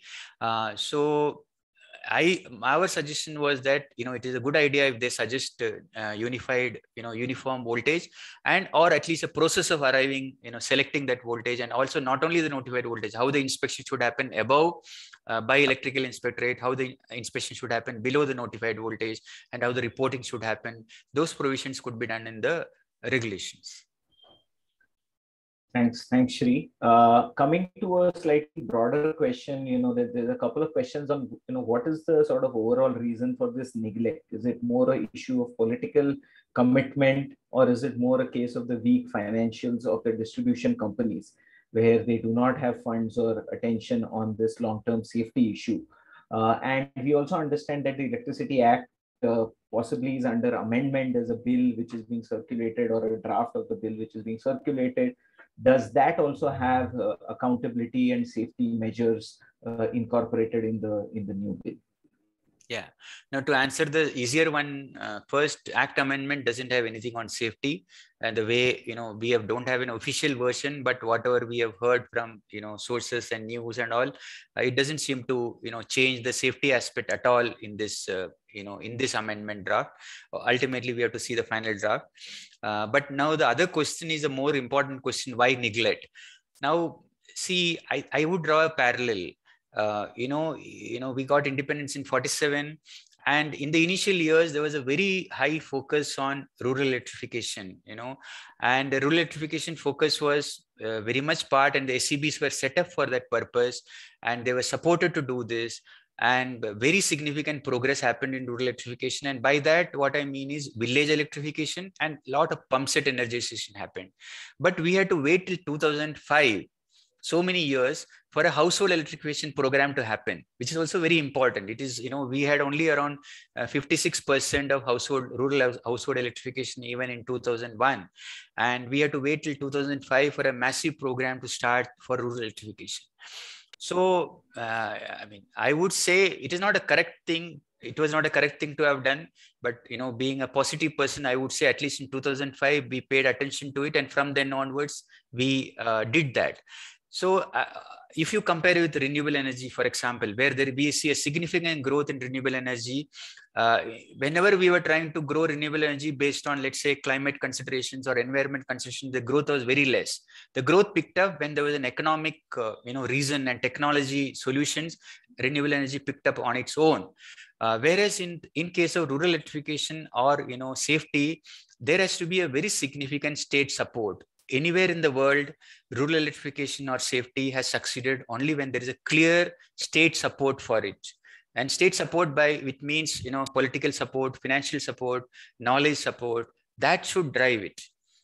So our suggestion was that it is a good idea if they suggest unified uniform voltage, and or at least a process of arriving selecting that voltage, and also not only the notified voltage, how the inspection should happen above by electrical inspectorate, how the inspection should happen below the notified voltage, and how the reporting should happen. Those provisions could be done in the regulations. Thanks, Shri. Coming to a slightly broader question, there's a couple of questions on, what is the sort of overall reason for this neglect? Is it more an issue of political commitment, or is it more a case of the weak financials of the distribution companies, where they do not have funds or attention on this long-term safety issue? And we also understand that the Electricity Act possibly is under amendment. There's a bill which is being circulated, or a draft of the bill which is being circulated. Does that also have accountability and safety measures incorporated in the new bill? Yeah. Now, to answer the easier one first, Act amendment doesn't have anything on safety, and the way we don't have an official version, but whatever we have heard from sources and news and all, it doesn't seem to change the safety aspect at all in this in this amendment draft. Ultimately, we have to see the final draft. But now the other question is a more important question: why neglect? Now, see, I would draw a parallel. We got independence in 47, and in the initial years there was a very high focus on rural electrification, and the rural electrification focus was very much part, and the SCBs were set up for that purpose, and they were supported to do this, and very significant progress happened in rural electrification. And by that, what I mean is village electrification, and a lot of pump set energization happened. But we had to wait till 2005, so many years, for a household electrification program to happen, which is also very important. It is, we had only around 56% of rural household electrification even in 2001. And we had to wait till 2005 for a massive program to start for rural electrification. So, I mean, I would say it is not a correct thing. It was not a correct thing to have done, but being a positive person, I would say at least in 2005 we paid attention to it, and from then onwards we did that. So, if you compare with renewable energy, for example, where we see a significant growth in renewable energy, whenever we were trying to grow renewable energy based on, let's say, climate considerations or environment considerations, the growth was very less. The growth picked up when there was an economic, reason and technology solutions. Renewable energy picked up on its own. Whereas in case of rural electrification or safety, there has to be a very significant state support. Anywhere in the world, rural electrification or safety has succeeded only when there is a clear state support for it. And state support by which means political support, financial support, knowledge support, that should drive it.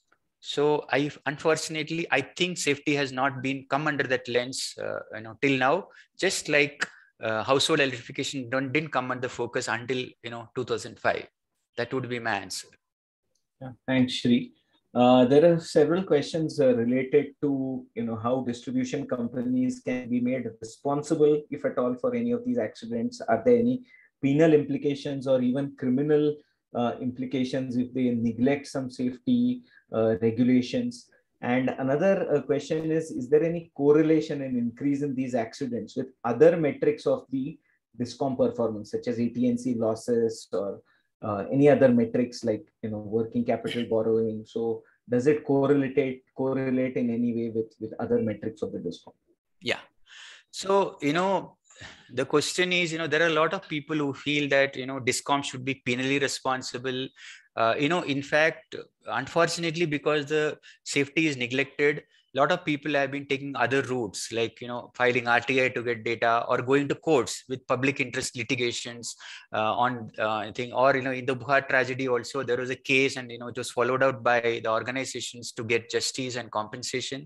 So unfortunately, I think safety has not been come under that lens till now, just like household electrification didn't come under focus until 2005. That would be my answer. Yeah, thanks, Shri. There are several questions related to how distribution companies can be made responsible, if at all, for any of these accidents. Are there any penal implications or even criminal implications if they neglect some safety regulations? And another question is there any correlation and increase in these accidents with other metrics of the DISCOM performance, such as AT&C losses or any other metrics like working capital borrowing? So does it correlate in any way with other metrics of the DISCOM? Yeah. So the question is, there are a lot of people who feel that DISCOM should be penally responsible. In fact, unfortunately, because the safety is neglected, a lot of people have been taking other routes, like filing RTI to get data or going to courts with public interest litigations on thing. Or in the Bhuhar tragedy also, there was a case, and it was followed out by the organizations to get justice and compensation.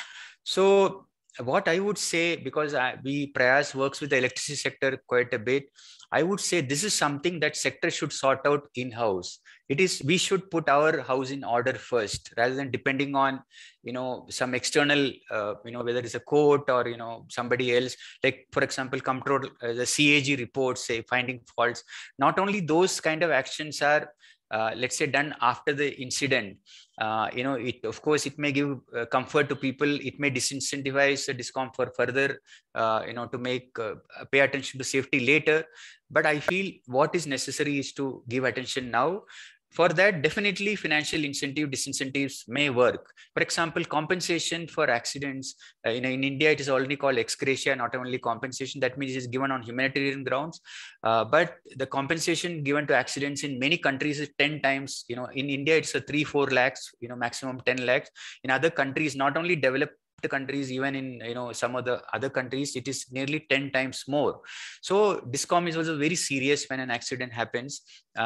So what I would say, because Prayas works with the electricity sector quite a bit, I would say this is something that sector should sort out in-house. We should put our house in order first, rather than depending on, some external, whether it's a court or, somebody else. Like, for example, the CAG reports say finding faults. Not only those kind of actions are, let's say, done after the incident. Of course, it may give comfort to people. It may disincentivize the DISCOM for further, to make pay attention to safety later. But I feel what is necessary is to give attention now. For that, definitely financial disincentives may work. For example, compensation for accidents. In India, it is already called ex gratia, not only compensation. That means it is given on humanitarian grounds. But the compensation given to accidents in many countries is 10 times. In India, it's a 3-4 lakhs, maximum 10 lakhs. In other countries, not only developed countries, even in some of the other countries, it is nearly 10 times more. So DISCOM is also very serious when an accident happens.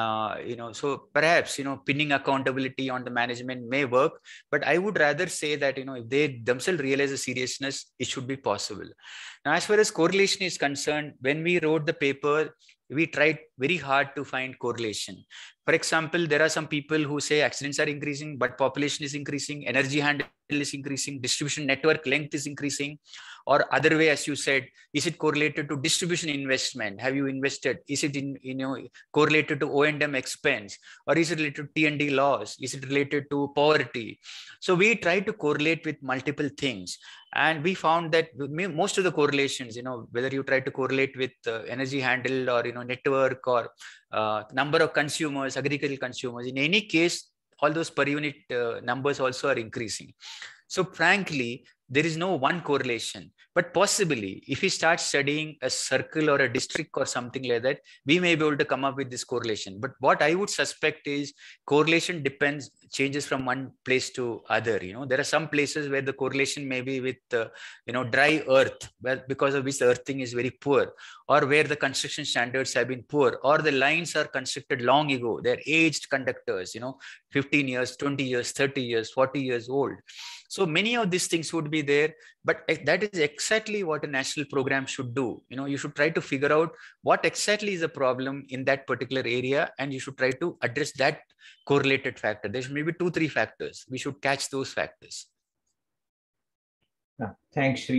So perhaps pinning accountability on the management may work, but I would rather say that if they themselves realize the seriousness, it should be possible. Now, as far as correlation is concerned, when we wrote the paper, we tried very hard to find correlation. For example, there are some people who say accidents are increasing, but population is increasing, energy handle is increasing, distribution network length is increasing. Or other way, as you said, is it correlated to distribution investment? Have you invested? Is it correlated to O&M expense? Or is it related to T&D loss? Is it related to poverty? So we try to correlate with multiple things. And we found that most of the correlations, whether you try to correlate with energy handle or, network or number of consumers, agricultural consumers, in any case, all those per unit numbers also are increasing. So frankly, there is no one correlation, but possibly if we start studying a circle or a district or something like that, we may be able to come up with this correlation. But what I would suspect is correlation changes from one place to other. There are some places where the correlation may be with, dry earth, because of which the earthing is very poor, or where the construction standards have been poor, or the lines are constructed long ago. They're aged conductors, 15 years, 20 years, 30 years, 40 years old. So many of these things would be there, but that is exactly what a national program should do. You should try to figure out what exactly is the problem in that particular area, and you should try to address that correlated factor. There's maybe 2-3 factors. We should catch those factors. Thanks, Shri.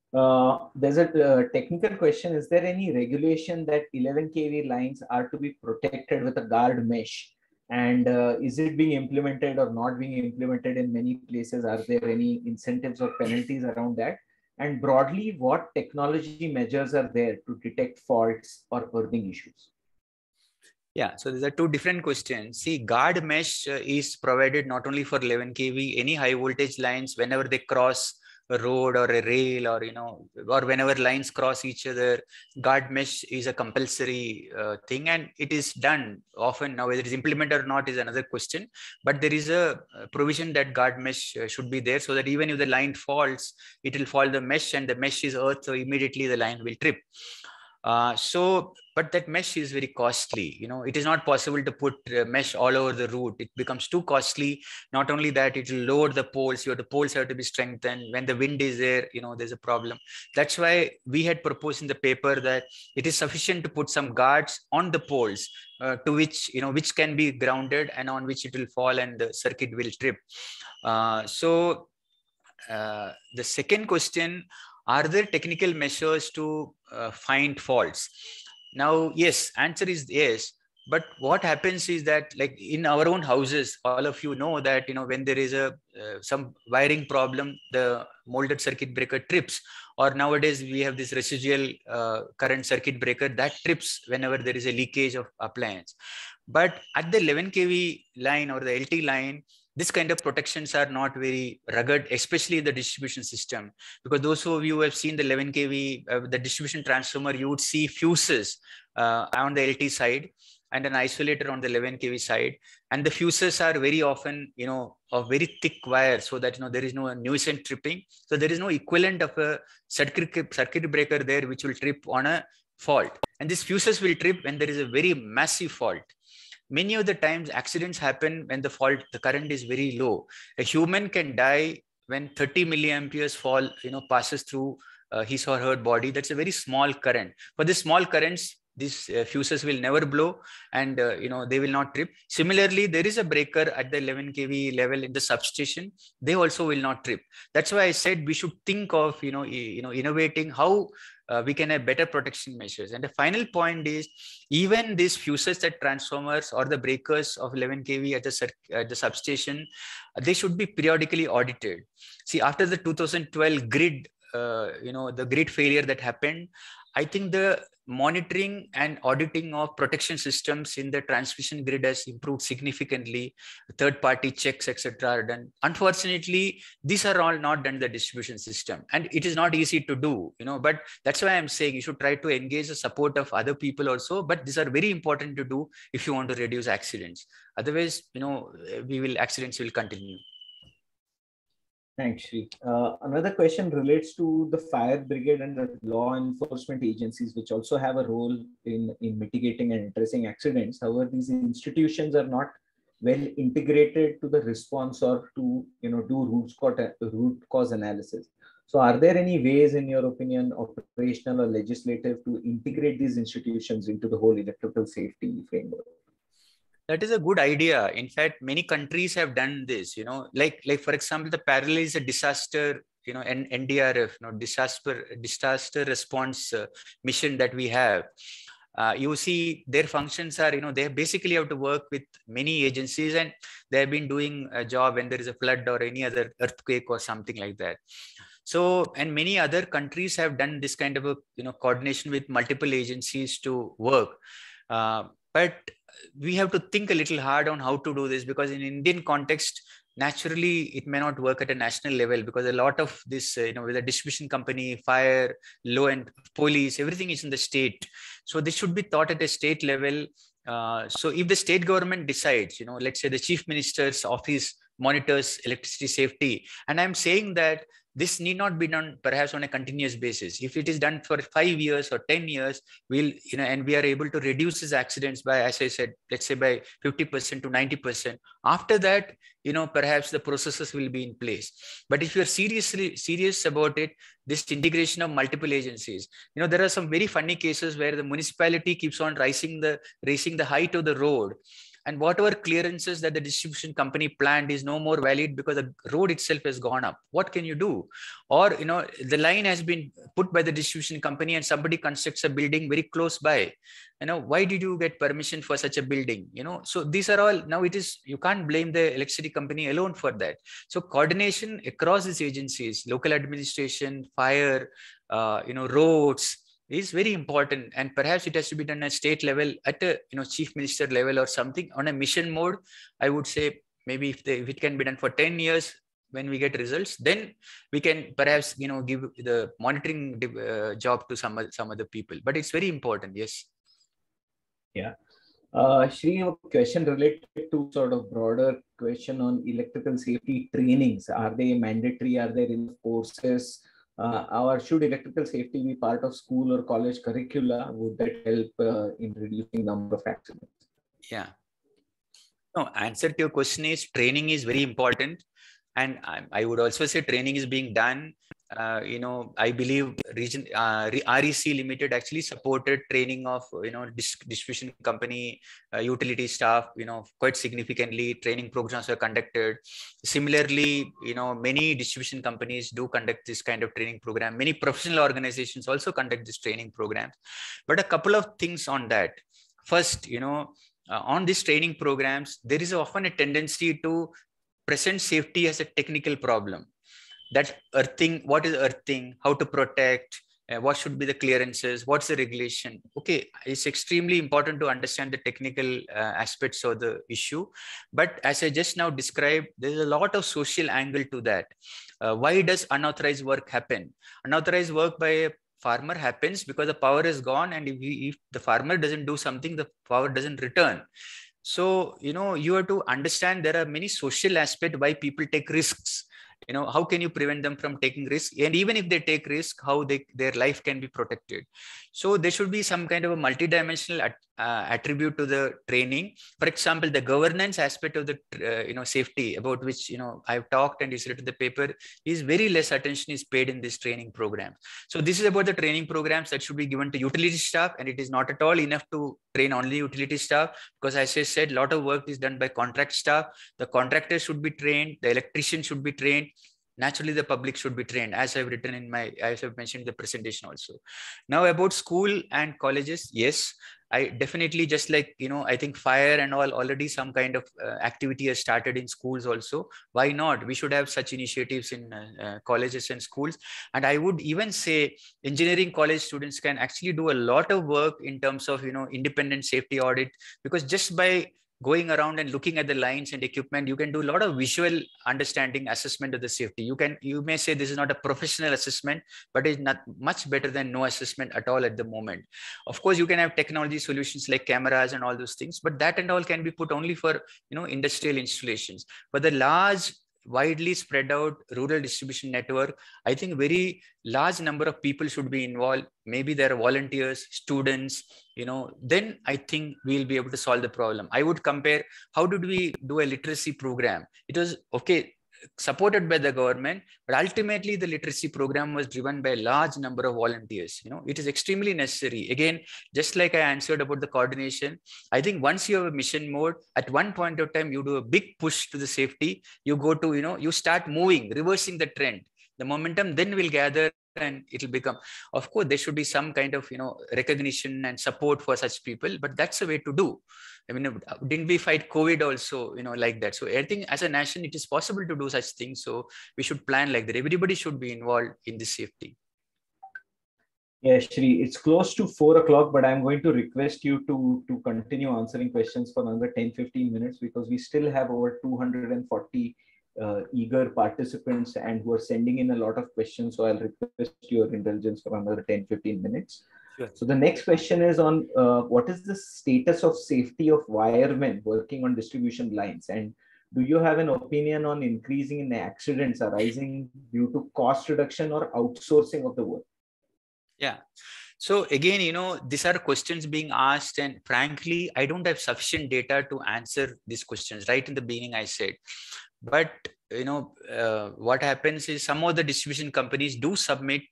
There's a technical question. Is there any regulation that 11 kV lines are to be protected with a guard mesh? And is it being implemented or not being implemented in many places? Are there any incentives or penalties around that? And broadly, what technology measures are there to detect faults or earthing issues? Yeah, so these are two different questions. See, guard mesh is provided not only for 11 kV, any high voltage lines, whenever they cross a road or a rail, or or whenever lines cross each other, guard mesh is a compulsory thing, and it is done often. Now, whether it is implemented or not is another question, but there is a provision that guard mesh should be there, so that even if the line falls, it will fall the mesh, and the mesh is earth, so immediately the line will trip. But that mesh is very costly. It is not possible to put mesh all over the route. It becomes too costly. Not only that, it will lower the poles. The poles have to be strengthened. When the wind is there, there's a problem. That's why we had proposed in the paper that it is sufficient to put some guards on the poles, to which can be grounded, and on which it will fall and the circuit will trip. The second question, are there technical measures to find faults? Now, yes, answer is yes. But what happens is that, like in our own houses, all of you know that, when there is some wiring problem, the molded circuit breaker trips. Or nowadays we have this residual current circuit breaker that trips whenever there is a leakage of appliance. But at the 11 kV line or the LT line, this kind of protections are not very rugged, especially in the distribution system. Because those of you who have seen the 11 kV, the distribution transformer, you would see fuses on the LT side and an isolator on the 11 kV side. And the fuses are very often, of very thick wire, so that, there is no nuisance tripping. So there is no equivalent of a circuit breaker there, which will trip on a fault. And these fuses will trip when there is a very massive fault. Many of the times accidents happen when the current is very low. A human can die when 30 milliamperes fall, passes through his or her body. That's a very small current. For these small currents, these fuses will never blow, and they will not trip. Similarly, there is a breaker at the 11 kV level in the substation. They also will not trip. That's why I said we should think of innovating how we can have better protection measures. And the final point is, even these fuses at transformers or the breakers of 11 kV at the substation, they should be periodically audited. See, after the 2012 grid, the grid failure that happened, I think the monitoring and auditing of protection systems in the transmission grid has improved significantly. Third-party checks, etc., are done. Unfortunately, these are all not done in the distribution system, and it is not easy to do. But that's why I'm saying you should try to engage the support of other people also. But these are very important to do if you want to reduce accidents. Otherwise, accidents will continue. Thanks, Shri. Another question relates to the fire brigade and the law enforcement agencies, which also have a role in mitigating and addressing accidents. However, these institutions are not well integrated to the response or to do root cause analysis. So are there any ways, in your opinion, operational or legislative, to integrate these institutions into the whole electrical safety framework? That is a good idea. In fact, many countries have done this, like for example, the parallel is a disaster, NDRF, disaster response mission that we have. You see, their functions are, they basically have to work with many agencies, and they have been doing a job when there is a flood or any other earthquake or something like that. So, and many other countries have done this kind of a, coordination with multiple agencies to work. But we have to think a little hard on how to do this, because in Indian context, naturally, it may not work at a national level, because a lot of this, with a distribution company, fire, law and police, everything is in the state. So this should be thought at a state level. So if the state government decides, let's say the chief minister's office monitors electricity safety, and I'm saying that this need not be done perhaps on a continuous basis. If it is done for 5 years or 10 years, we'll, and we are able to reduce these accidents by, as I said, let's say by 50% to 90%. After that, perhaps the processes will be in place. But if you're serious about it, this integration of multiple agencies, there are some very funny cases where the municipality keeps on raising the height of the road. and whatever clearances that the distribution company planned is no more valid because the road itself has gone up. What can you do? Or, the line has been put by the distribution company and somebody constructs a building very close by. Why did you get permission for such a building? So these are all, now you can't blame the electricity company alone for that. So coordination across these agencies, local administration, fire, roads, is very important, and perhaps it has to be done at state level, at a chief minister level or something on a mission mode. I would say maybe if it can be done for 10 years, when we get results, then we can perhaps give the monitoring job to some other people. But it's very important. Yes. Yeah. Shri, a question related to sort of broader question on electrical safety trainings. Are they mandatory? Are there enough courses? Or should electrical safety be part of school or college curricula? Would that help in reducing number of accidents? Yeah. No, answer to your question is training is very important. And I would also say training is being done. I believe REC Limited actually supported training of, distribution company, utility staff, quite significantly. Training programs were conducted. Similarly, many distribution companies do conduct this kind of training program. Many professional organizations also conduct this training programs. But a couple of things on that. First, on these training programs, there is often a tendency to present safety as a technical problem. That earthing, what is earthing, how to protect, what should be the clearances, what's the regulation. Okay, it's extremely important to understand the technical aspects of the issue. But as I just now described, there's a lot of social angle to that. Why does unauthorized work happen? Unauthorized work by a farmer happens because the power is gone, and if the farmer doesn't do something, the power doesn't return. So, you have to understand there are many social aspects why people take risks. How can you prevent them from taking risks? And even if they take risk, how their life can be protected. So there should be some kind of a multidimensional attribute to the training. For example, the governance aspect of the safety, about which I've talked and is written in the paper, is very less attention is paid in this training program. So this is about the training programs that should be given to utility staff, and it is not at all enough to train only utility staff, because as I said, a lot of work is done by contract staff. The contractors should be trained, the electrician should be trained. Naturally, the public should be trained, as I've mentioned in the presentation also. Now about school and colleges, yes, I definitely, just like, I think fire and all, already some kind of activity has started in schools also. Why not? We should have such initiatives in colleges and schools. And I would even say engineering college students can actually do a lot of work in terms of, independent safety audit, because just by going around and looking at the lines and equipment, you can do a lot of visual understanding, assessment of the safety. You may say this is not a professional assessment, but it's not much better than no assessment at all at the moment. Of course, you can have technology solutions like cameras and all those things, but that and all can be put only for, industrial installations. But the large, widely spread out rural distribution network, I think very large number of people should be involved. Maybe there are volunteers, students, then I think we'll be able to solve the problem. I would compare, how did we do a literacy program? It was okay, supported by the government, but ultimately the literacy program was driven by a large number of volunteers. It is extremely necessary. Again, just like I answered about the coordination, I think once you have a mission mode, at one point of time, you do a big push to the safety, you go to, you start moving, reversing the trend. The momentum then will gather and it will become, of course, there should be some kind of, recognition and support for such people, but that's a way to do. I mean, didn't we fight COVID also, like that? So I think as a nation, it is possible to do such things. So we should plan like that. Everybody should be involved in this safety. Yeah, Shri, it's close to 4 o'clock, but I'm going to request you to continue answering questions for another 10-15 minutes, because we still have over 240 eager participants and who are sending in a lot of questions. So I'll request your indulgence for another 10-15 minutes. Sure. So the next question is on what is the status of safety of wiremen working on distribution lines? And do you have an opinion on increasing in accidents arising due to cost reduction or outsourcing of the work? Yeah. So again, these are questions being asked, and frankly, I don't have sufficient data to answer these questions. Right in the beginning, I said, but what happens is some of the distribution companies do submit,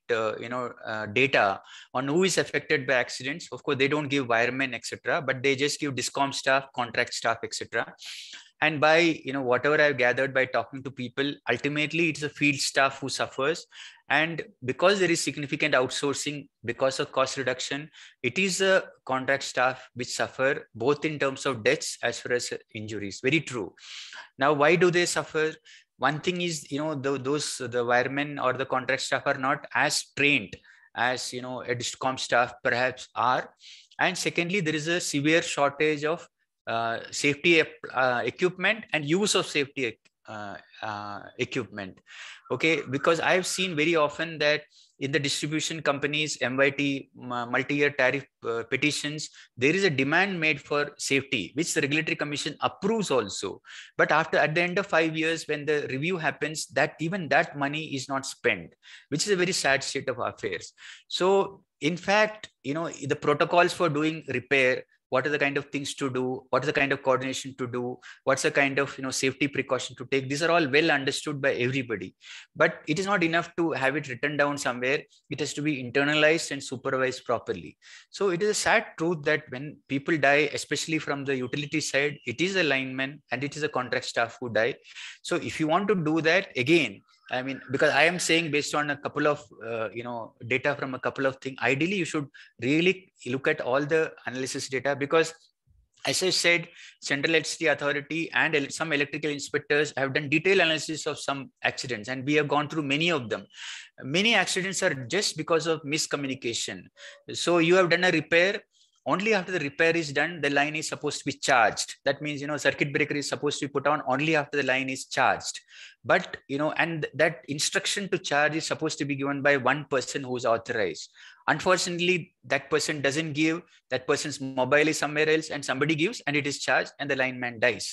data on who is affected by accidents. Of course, they don't give wiremen, etc., but they just give discom staff, contract staff, etc. And by, whatever I've gathered by talking to people, ultimately it's the field staff who suffers. And because there is significant outsourcing, because of cost reduction, it is the contract staff which suffer both in terms of deaths as well as injuries. Very true. Now, why do they suffer? One thing is, the wiremen or the contract staff are not as trained as, a discom staff perhaps are. And secondly, there is a severe shortage of safety equipment and use of safety equipment. Okay, because I've seen very often that in the distribution companies, MYT, multi-year tariff petitions, there is a demand made for safety, which the regulatory commission approves also. But at the end of 5 years, when the review happens, that even that money is not spent, which is a very sad state of affairs. So in fact, the protocols for doing repair, what are the kind of things to do, what is the kind of coordination to do, what's the kind of safety precaution to take, these are all well understood by everybody. But it is not enough to have it written down somewhere. It has to be internalized and supervised properly. So it is a sad truth that when people die, especially from the utility side, it is a lineman and it is a contract staff who die. So if you want to do that, again, I mean, because I am saying based on a couple of, data from a couple of things, ideally you should really look at all the analysis data, because as I said, Central Electricity Authority and some electrical inspectors have done detailed analysis of some accidents, and we have gone through many of them. Many accidents are just because of miscommunication. So you have done a repair. Only after the repair is done, the line is supposed to be charged. That means, circuit breaker is supposed to be put on only after the line is charged. But, and that instruction to charge is supposed to be given by one person who is authorized. Unfortunately, that person doesn't give, that person's mobile is somewhere else and somebody gives and it is charged and the lineman dies.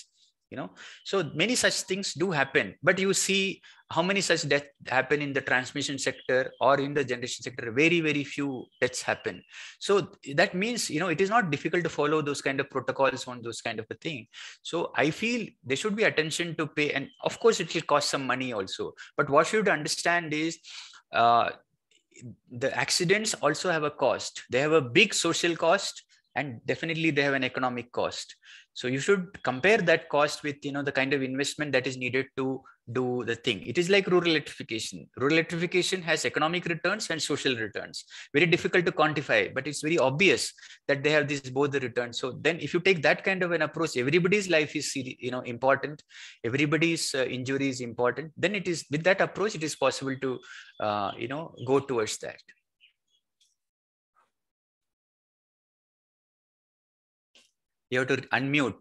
So many such things do happen, but you see how many such deaths happen in the transmission sector or in the generation sector. Very, very few deaths happen. So that means, it is not difficult to follow those kind of protocols on those kind of a thing. So I feel there should be attention to pay, and of course it will cost some money also. But what you should understand is the accidents also have a cost. They have a big social cost, and definitely they have an economic cost. So you should compare that cost with, the kind of investment that is needed to do the thing. It is like rural electrification. Rural electrification has economic returns and social returns. Very difficult to quantify, but it's very obvious that they have both the returns. So then if you take that kind of an approach, everybody's life is, important. Everybody's injury is important. Then it is, with that approach, it is possible to, go towards that. You have to unmute.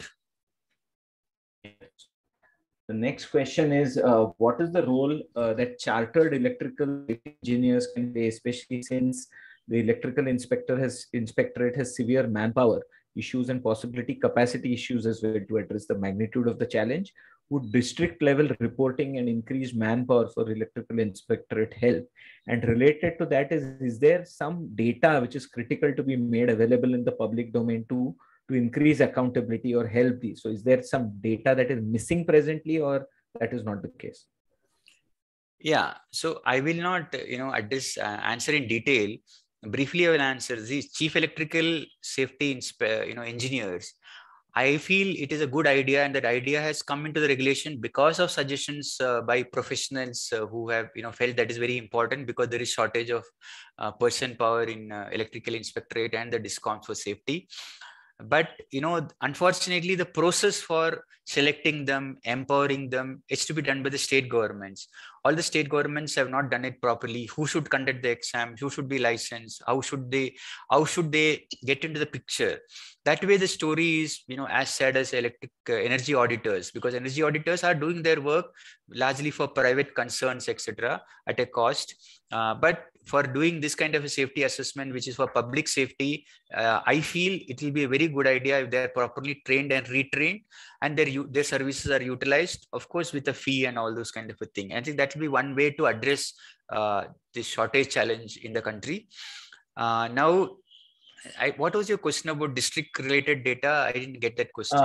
The next question is, what is the role that chartered electrical engineers can play, especially since the electrical inspectorate has severe manpower issues and possibility capacity issues as well to address the magnitude of the challenge? Would district level reporting and increased manpower for electrical inspectorate help? And related to that is there some data which is critical to be made available in the public domain to increase accountability or help these? So is there some data that is missing presently, or that is not the case? Yeah, so I will not, address answer in detail. Briefly, I will answer these chief electrical safety engineers. I feel it is a good idea, and that idea has come into the regulation because of suggestions by professionals who have felt that is very important, because there is shortage of person power in electrical inspectorate and the discoms for safety. But unfortunately, the process for selecting them, empowering them, is to be done by the state governments. All the state governments have not done it properly. Who should conduct the exam? Who should be licensed? How should they get into the picture? That way, the story is as sad as electric energy auditors, because energy auditors are doing their work largely for private concerns, etc., at a cost. But for doing this kind of a safety assessment, which is for public safety, I feel it will be a very good idea if they are properly trained and retrained, and their services are utilized, of course, with a fee and all those kind of a thing. I think that will be one way to address this shortage challenge in the country. Now, what was your question about district related data? I didn't get that question.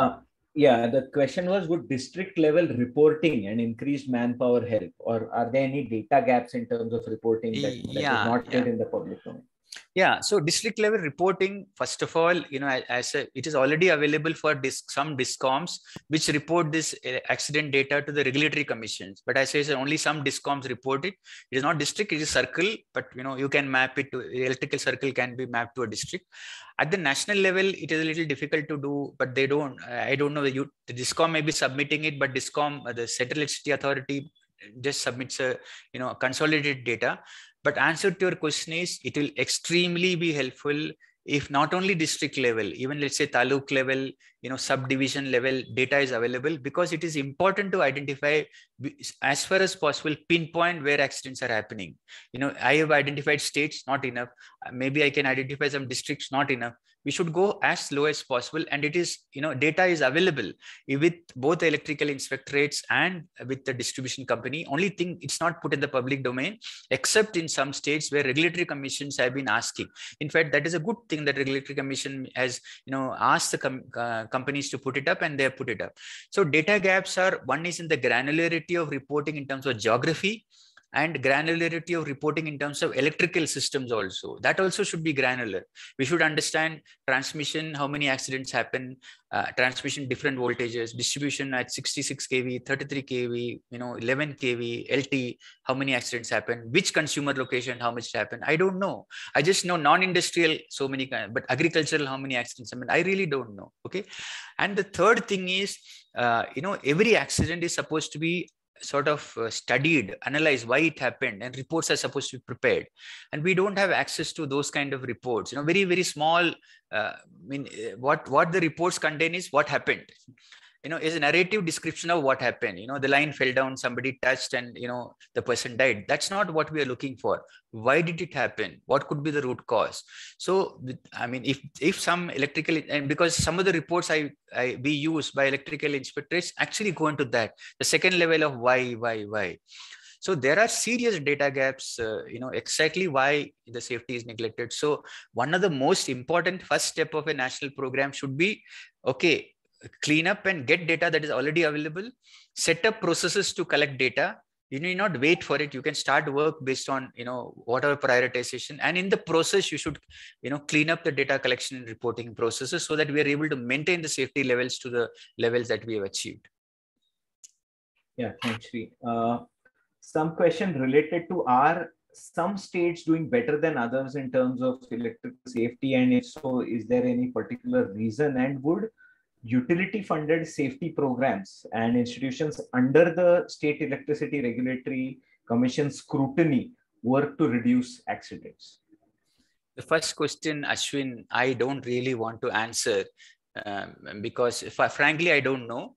Yeah, the question was, would district level reporting and increased manpower help, or are there any data gaps in terms of reporting that is Yeah, not yeah. there in the public domain? Yeah, so district level reporting, first of all, it is already available for some discoms which report this accident data to the regulatory commissions. But as I said, only some discoms report it. It is not district, it is circle, but you can map it to electrical circle can be mapped to a district. At the national level, it is a little difficult to do, but they don't. I don't know. The discom may be submitting it, but discom, the Central Electricity Authority, just submits a consolidated data. But answer to your question is, it will extremely be helpful if not only district level, even let's say taluk level, subdivision level data is available, because it is important to identify as far as possible, pinpoint where accidents are happening. I have identified states, not enough. Maybe I can identify some districts, not enough. We should go as low as possible, and it is, data is available with both the electrical inspectorates and with the distribution company. Only thing, it's not put in the public domain, except in some states where regulatory commissions have been asking. In fact, that is a good thing that regulatory commission has asked the companies to put it up, and they have put it up. So data gaps are, one is in the granularity of reporting in terms of geography, and granularity of reporting in terms of electrical systems also. That also should be granular. We should understand transmission, how many accidents happen, transmission, different voltages, distribution at 66 kV, 33 kV, 11 kV, LT, how many accidents happen, which consumer location, how much happen. I don't know. I just know non-industrial, so many, but agricultural, how many accidents happen. I really don't know. Okay. And the third thing is, every accident is supposed to be sort of studied, analyzed why it happened, and reports are supposed to be prepared. And we don't have access to those kind of reports. Very, very small. What the reports contain is what happened. Is a narrative description of what happened. The line fell down, somebody touched, and the person died. That's not what we are looking for. Why did it happen? What could be the root cause? So if some electrical, and because some of the reports we use by electrical inspectors actually go into that, the second level of why. So there are serious data gaps, exactly why the safety is neglected. So one of the most important first step of a national program should be, okay, clean up and get data that is already available, set up processes to collect data. You need not wait for it. You can start work based on, whatever prioritization. And in the process, you should, clean up the data collection and reporting processes so that we are able to maintain the safety levels to the levels that we have achieved. Yeah, thanks, Sri. Some question related to, are some states doing better than others in terms of electrical safety? And if so, is there any particular reason? And would utility funded safety programs and institutions under the State Electricity Regulatory Commission scrutiny work to reduce accidents? The first question, Ashwin, I don't really want to answer because frankly, I don't know.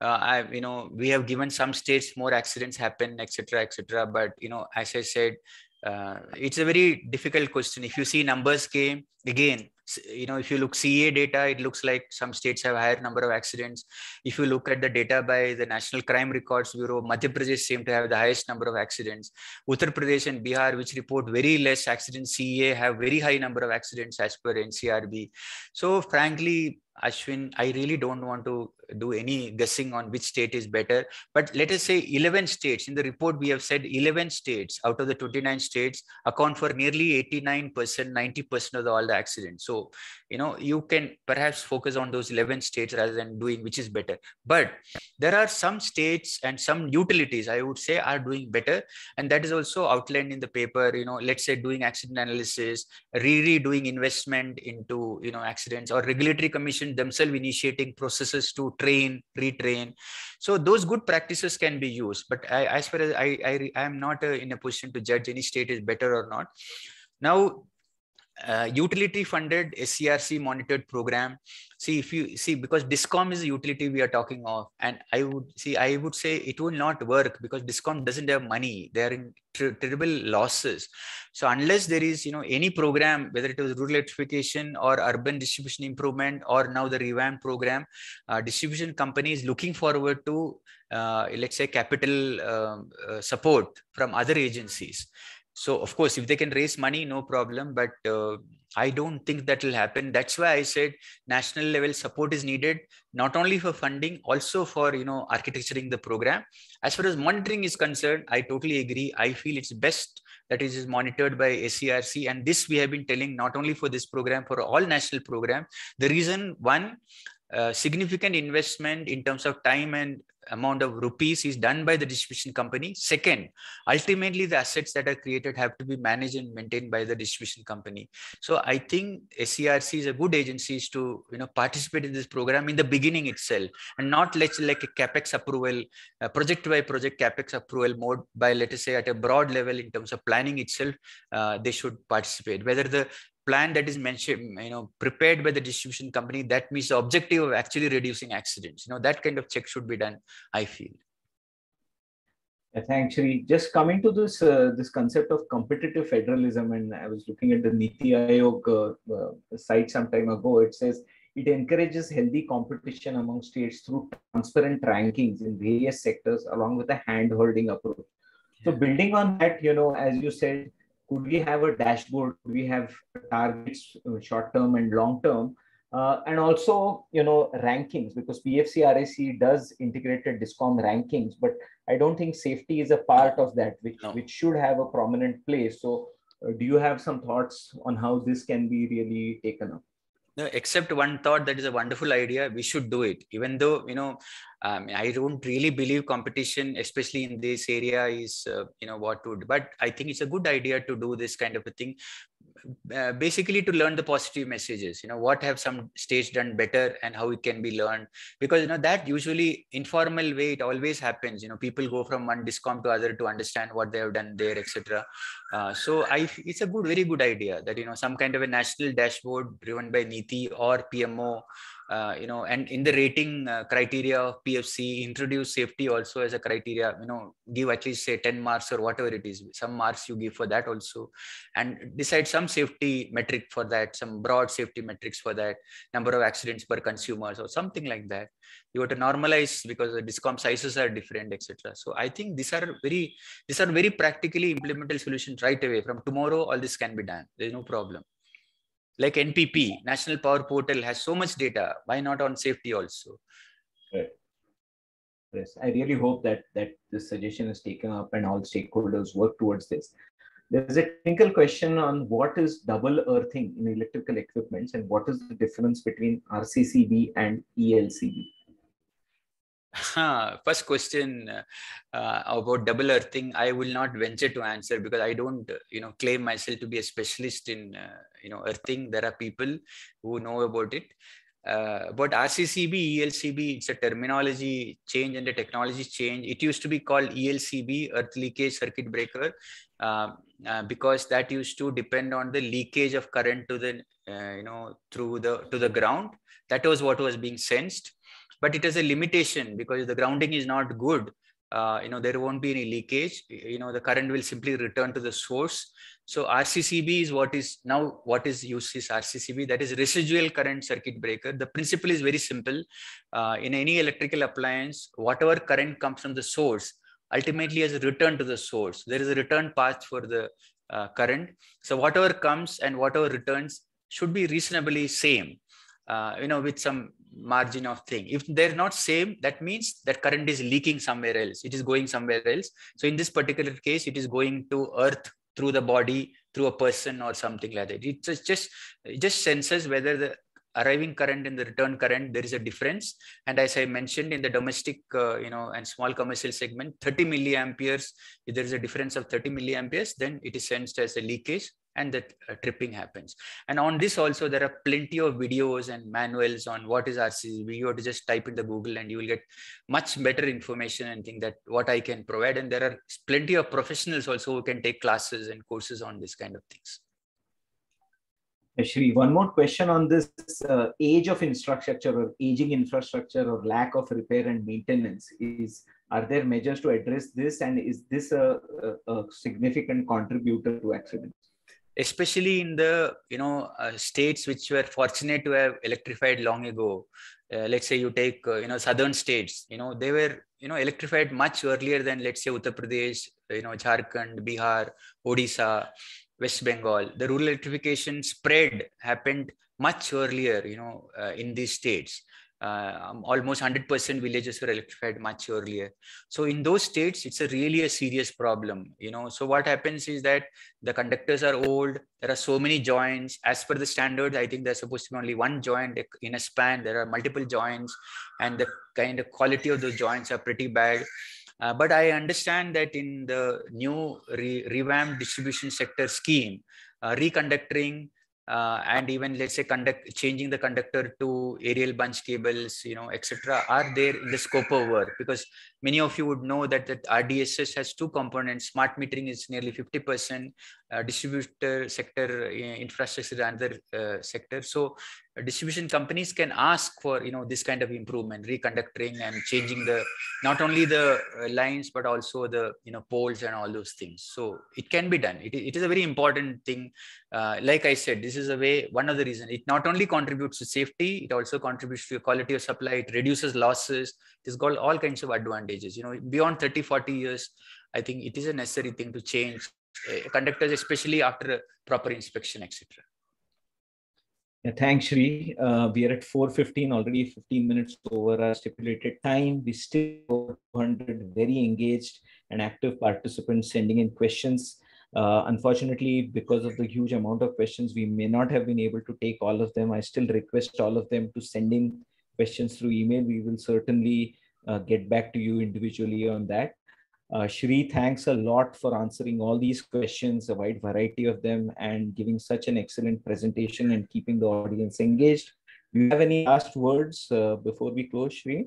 We have given some states more accidents happen, etc., but as I said, it's a very difficult question. If you see numbers came again, if you look CA data, it looks like some states have higher number of accidents. If you look at the data by the National Crime Records Bureau, Madhya Pradesh seem to have the highest number of accidents. Uttar Pradesh and Bihar, which report very less accidents, CA have very high number of accidents as per NCRB. So frankly, Ashwin, I really don't want to do any guessing on which state is better. But let us say 11 states. In the report, we have said 11 states out of the 29 states account for nearly 89%, 90% of all the accidents. So, you can perhaps focus on those 11 states rather than doing which is better. But there are some states and some utilities, I would say, are doing better. And that is also outlined in the paper, let's say doing accident analysis, really doing investment into, accidents, or regulatory commission themselves initiating processes to train, retrain. So those good practices can be used. But as far as I am not in a position to judge any state is better or not. Now, utility funded SCRC monitored program. See, if you see, because DISCOM is a utility we are talking of, and I would say it will not work because DISCOM doesn't have money. They are in terrible losses. So unless there is, any program, whether it was rural electrification or urban distribution improvement or now the revamp program, distribution companies looking forward to, let's say, capital support from other agencies. So of course, if they can raise money, no problem. But I don't think that will happen. That's why I said national level support is needed, not only for funding, also for architecturing the program. As far as monitoring is concerned, I totally agree. I feel it's best that it is monitored by SCRC, and this we have been telling not only for this program, for all national program. The reason, one, significant investment in terms of time and amount of rupees is done by the distribution company. Second, ultimately the assets that are created have to be managed and maintained by the distribution company. So I think SCRC is a good agency to participate in this program in the beginning itself, and not like a capex approval, project by project capex approval mode. By, let us say, at a broad level in terms of planning itself, they should participate. Whether the plan that is mentioned, prepared by the distribution company, that means the objective of actually reducing accidents. That kind of check should be done, I feel. Actually, just coming to this this concept of competitive federalism, and I was looking at the Niti Aayog site some time ago. It says it encourages healthy competition among states through transparent rankings in various sectors, along with a hand-holding approach. So, building on that, as you said, could we have a dashboard? Could we have targets, short-term and long-term? And also, rankings, because PFCRAC does integrated DISCOM rankings, but I don't think safety is a part of that, which should have a prominent place. So, do you have some thoughts on how this can be really taken up? No, except one thought, that is a wonderful idea. We should do it, even though I don't really believe competition, especially in this area, is what would. But I think it's a good idea to do this kind of a thing. Basically to learn the positive messages, what have some states done better and how it can be learned, because that usually informal way it always happens. People go from one DISCOM to other to understand what they have done there, etc. So it's a very good idea that some kind of a national dashboard driven by NITI or PMO, and in the rating criteria of PFC, introduce safety also as a criteria. Give at least say 10 marks or whatever it is, some marks you give for that also, and decide some safety metric for that, some broad safety metrics for that, number of accidents per consumers or something like that. You have to normalize because the DISCOM sizes are different, etc. So I think these are very practically implementable solutions right away. From tomorrow, all this can be done. There's no problem. Like NPP, National Power Portal, has so much data. Why not on safety also? Right. Yes, I really hope that this suggestion is taken up and all stakeholders work towards this. There's a technical question on what is double earthing in electrical equipments and what is the difference between RCCB and ELCB? First question about double earthing, I will not venture to answer because I don't, claim myself to be a specialist in, earthing. There are people who know about it. But RCCB, ELCB, it's a terminology change and a technology change. It used to be called ELCB, Earth Leakage Circuit Breaker, because that used to depend on the leakage of current to the, to the ground. That was what was being sensed. But it has a limitation because the grounding is not good. There won't be any leakage. The current will simply return to the source. So RCCB is what is used is RCCB, that is residual current circuit breaker. The principle is very simple. In any electrical appliance, whatever current comes from the source ultimately has a return to the source. There is a return path for the current. So whatever comes and whatever returns should be reasonably same. With some margin of thing. If they're not same, that means that current is leaking somewhere else. It is going somewhere else. So in this particular case, it is going to earth through the body, through a person or something like that. It just senses whether the arriving current and the return current, there is a difference. And as I mentioned in the domestic, and small commercial segment, 30 milliamperes, if there is a difference of 30 milliamperes, then it is sensed as a leakage and that tripping happens. And on this also, there are plenty of videos and manuals on what is RCCB. You have to just type in the Google and you will get much better information and think that what I can provide. And there are plenty of professionals also who can take classes and courses on this kind of things. Actually, one more question on this age of infrastructure or aging infrastructure or lack of repair and maintenance are there measures to address this? And is this a significant contributor to accidents? Especially in the states which were fortunate to have electrified long ago, let's say you take, southern states, they were, electrified much earlier than, let's say, Uttar Pradesh, Jharkhand, Bihar, Odisha, West Bengal. The rural electrification spread happened much earlier, in these states. Almost 100% villages were electrified much earlier. So in those states, it's really a serious problem. So what happens is that the conductors are old. There are so many joints. As per the standards, I think there's supposed to be only one joint in a span. There are multiple joints, and the kind of quality of those joints are pretty bad. But I understand that in the new revamped distribution sector scheme, reconductoring, and even, let's say, changing the conductor to aerial bunch cables, etc., are there in the scope of work. Because many of you would know that RDSS has two components. Smart metering is nearly 50%, distributor sector infrastructure is another sector. So distribution companies can ask for, this kind of improvement, reconductoring and changing not only the lines, but also the, poles and all those things. So it can be done. It is a very important thing. Like I said, this is one of the reasons. It not only contributes to safety, it also contributes to quality of supply. It reduces losses. It's got all kinds of advantages. Beyond 30, 40 years, I think it is a necessary thing to change conductors, especially after a proper inspection, etc. Yeah, thanks, Shri. We are at 4:15 already, 15 minutes over our stipulated time. We still have 200 very engaged and active participants sending in questions. Unfortunately, because of the huge amount of questions, we may not have been able to take all of them. I still request all of them to send in questions through email. We will certainly get back to you individually on that. Shri, thanks a lot for answering all these questions, a wide variety of them, and giving such an excellent presentation and keeping the audience engaged. Do you have any last words before we close, Shri?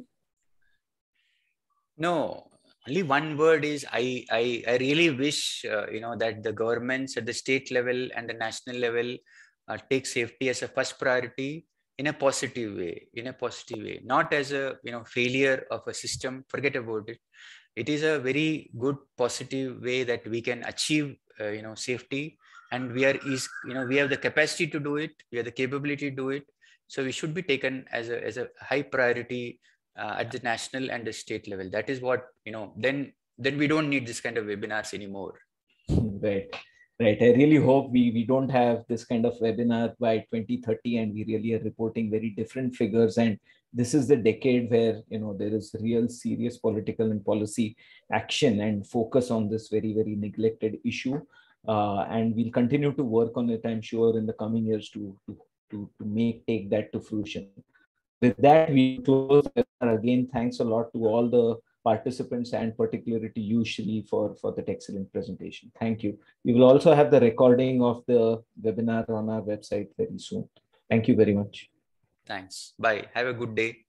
No, only one word is I really wish, that the governments at the state level and the national level take safety as a first priority in a positive way, not as a, failure of a system. Forget about it. It is a very good positive way that we can achieve, safety, and we have the capacity to do it. We have the capability to do it. So we should be taken as a high priority at the national and the state level. That is what, then we don't need this kind of webinars anymore. Right. Right. I really hope we don't have this kind of webinar by 2030, and we really are reporting very different figures. And this is the decade where, there is real serious political and policy action and focus on this very, very neglected issue. And we'll continue to work on it, I'm sure, in the coming years to take that to fruition. With that, we close. Again, thanks a lot to all the participants and particularly to you, Shri, for that excellent presentation. Thank you. We will also have the recording of the webinar on our website very soon. Thank you very much. Thanks. Bye. Have a good day.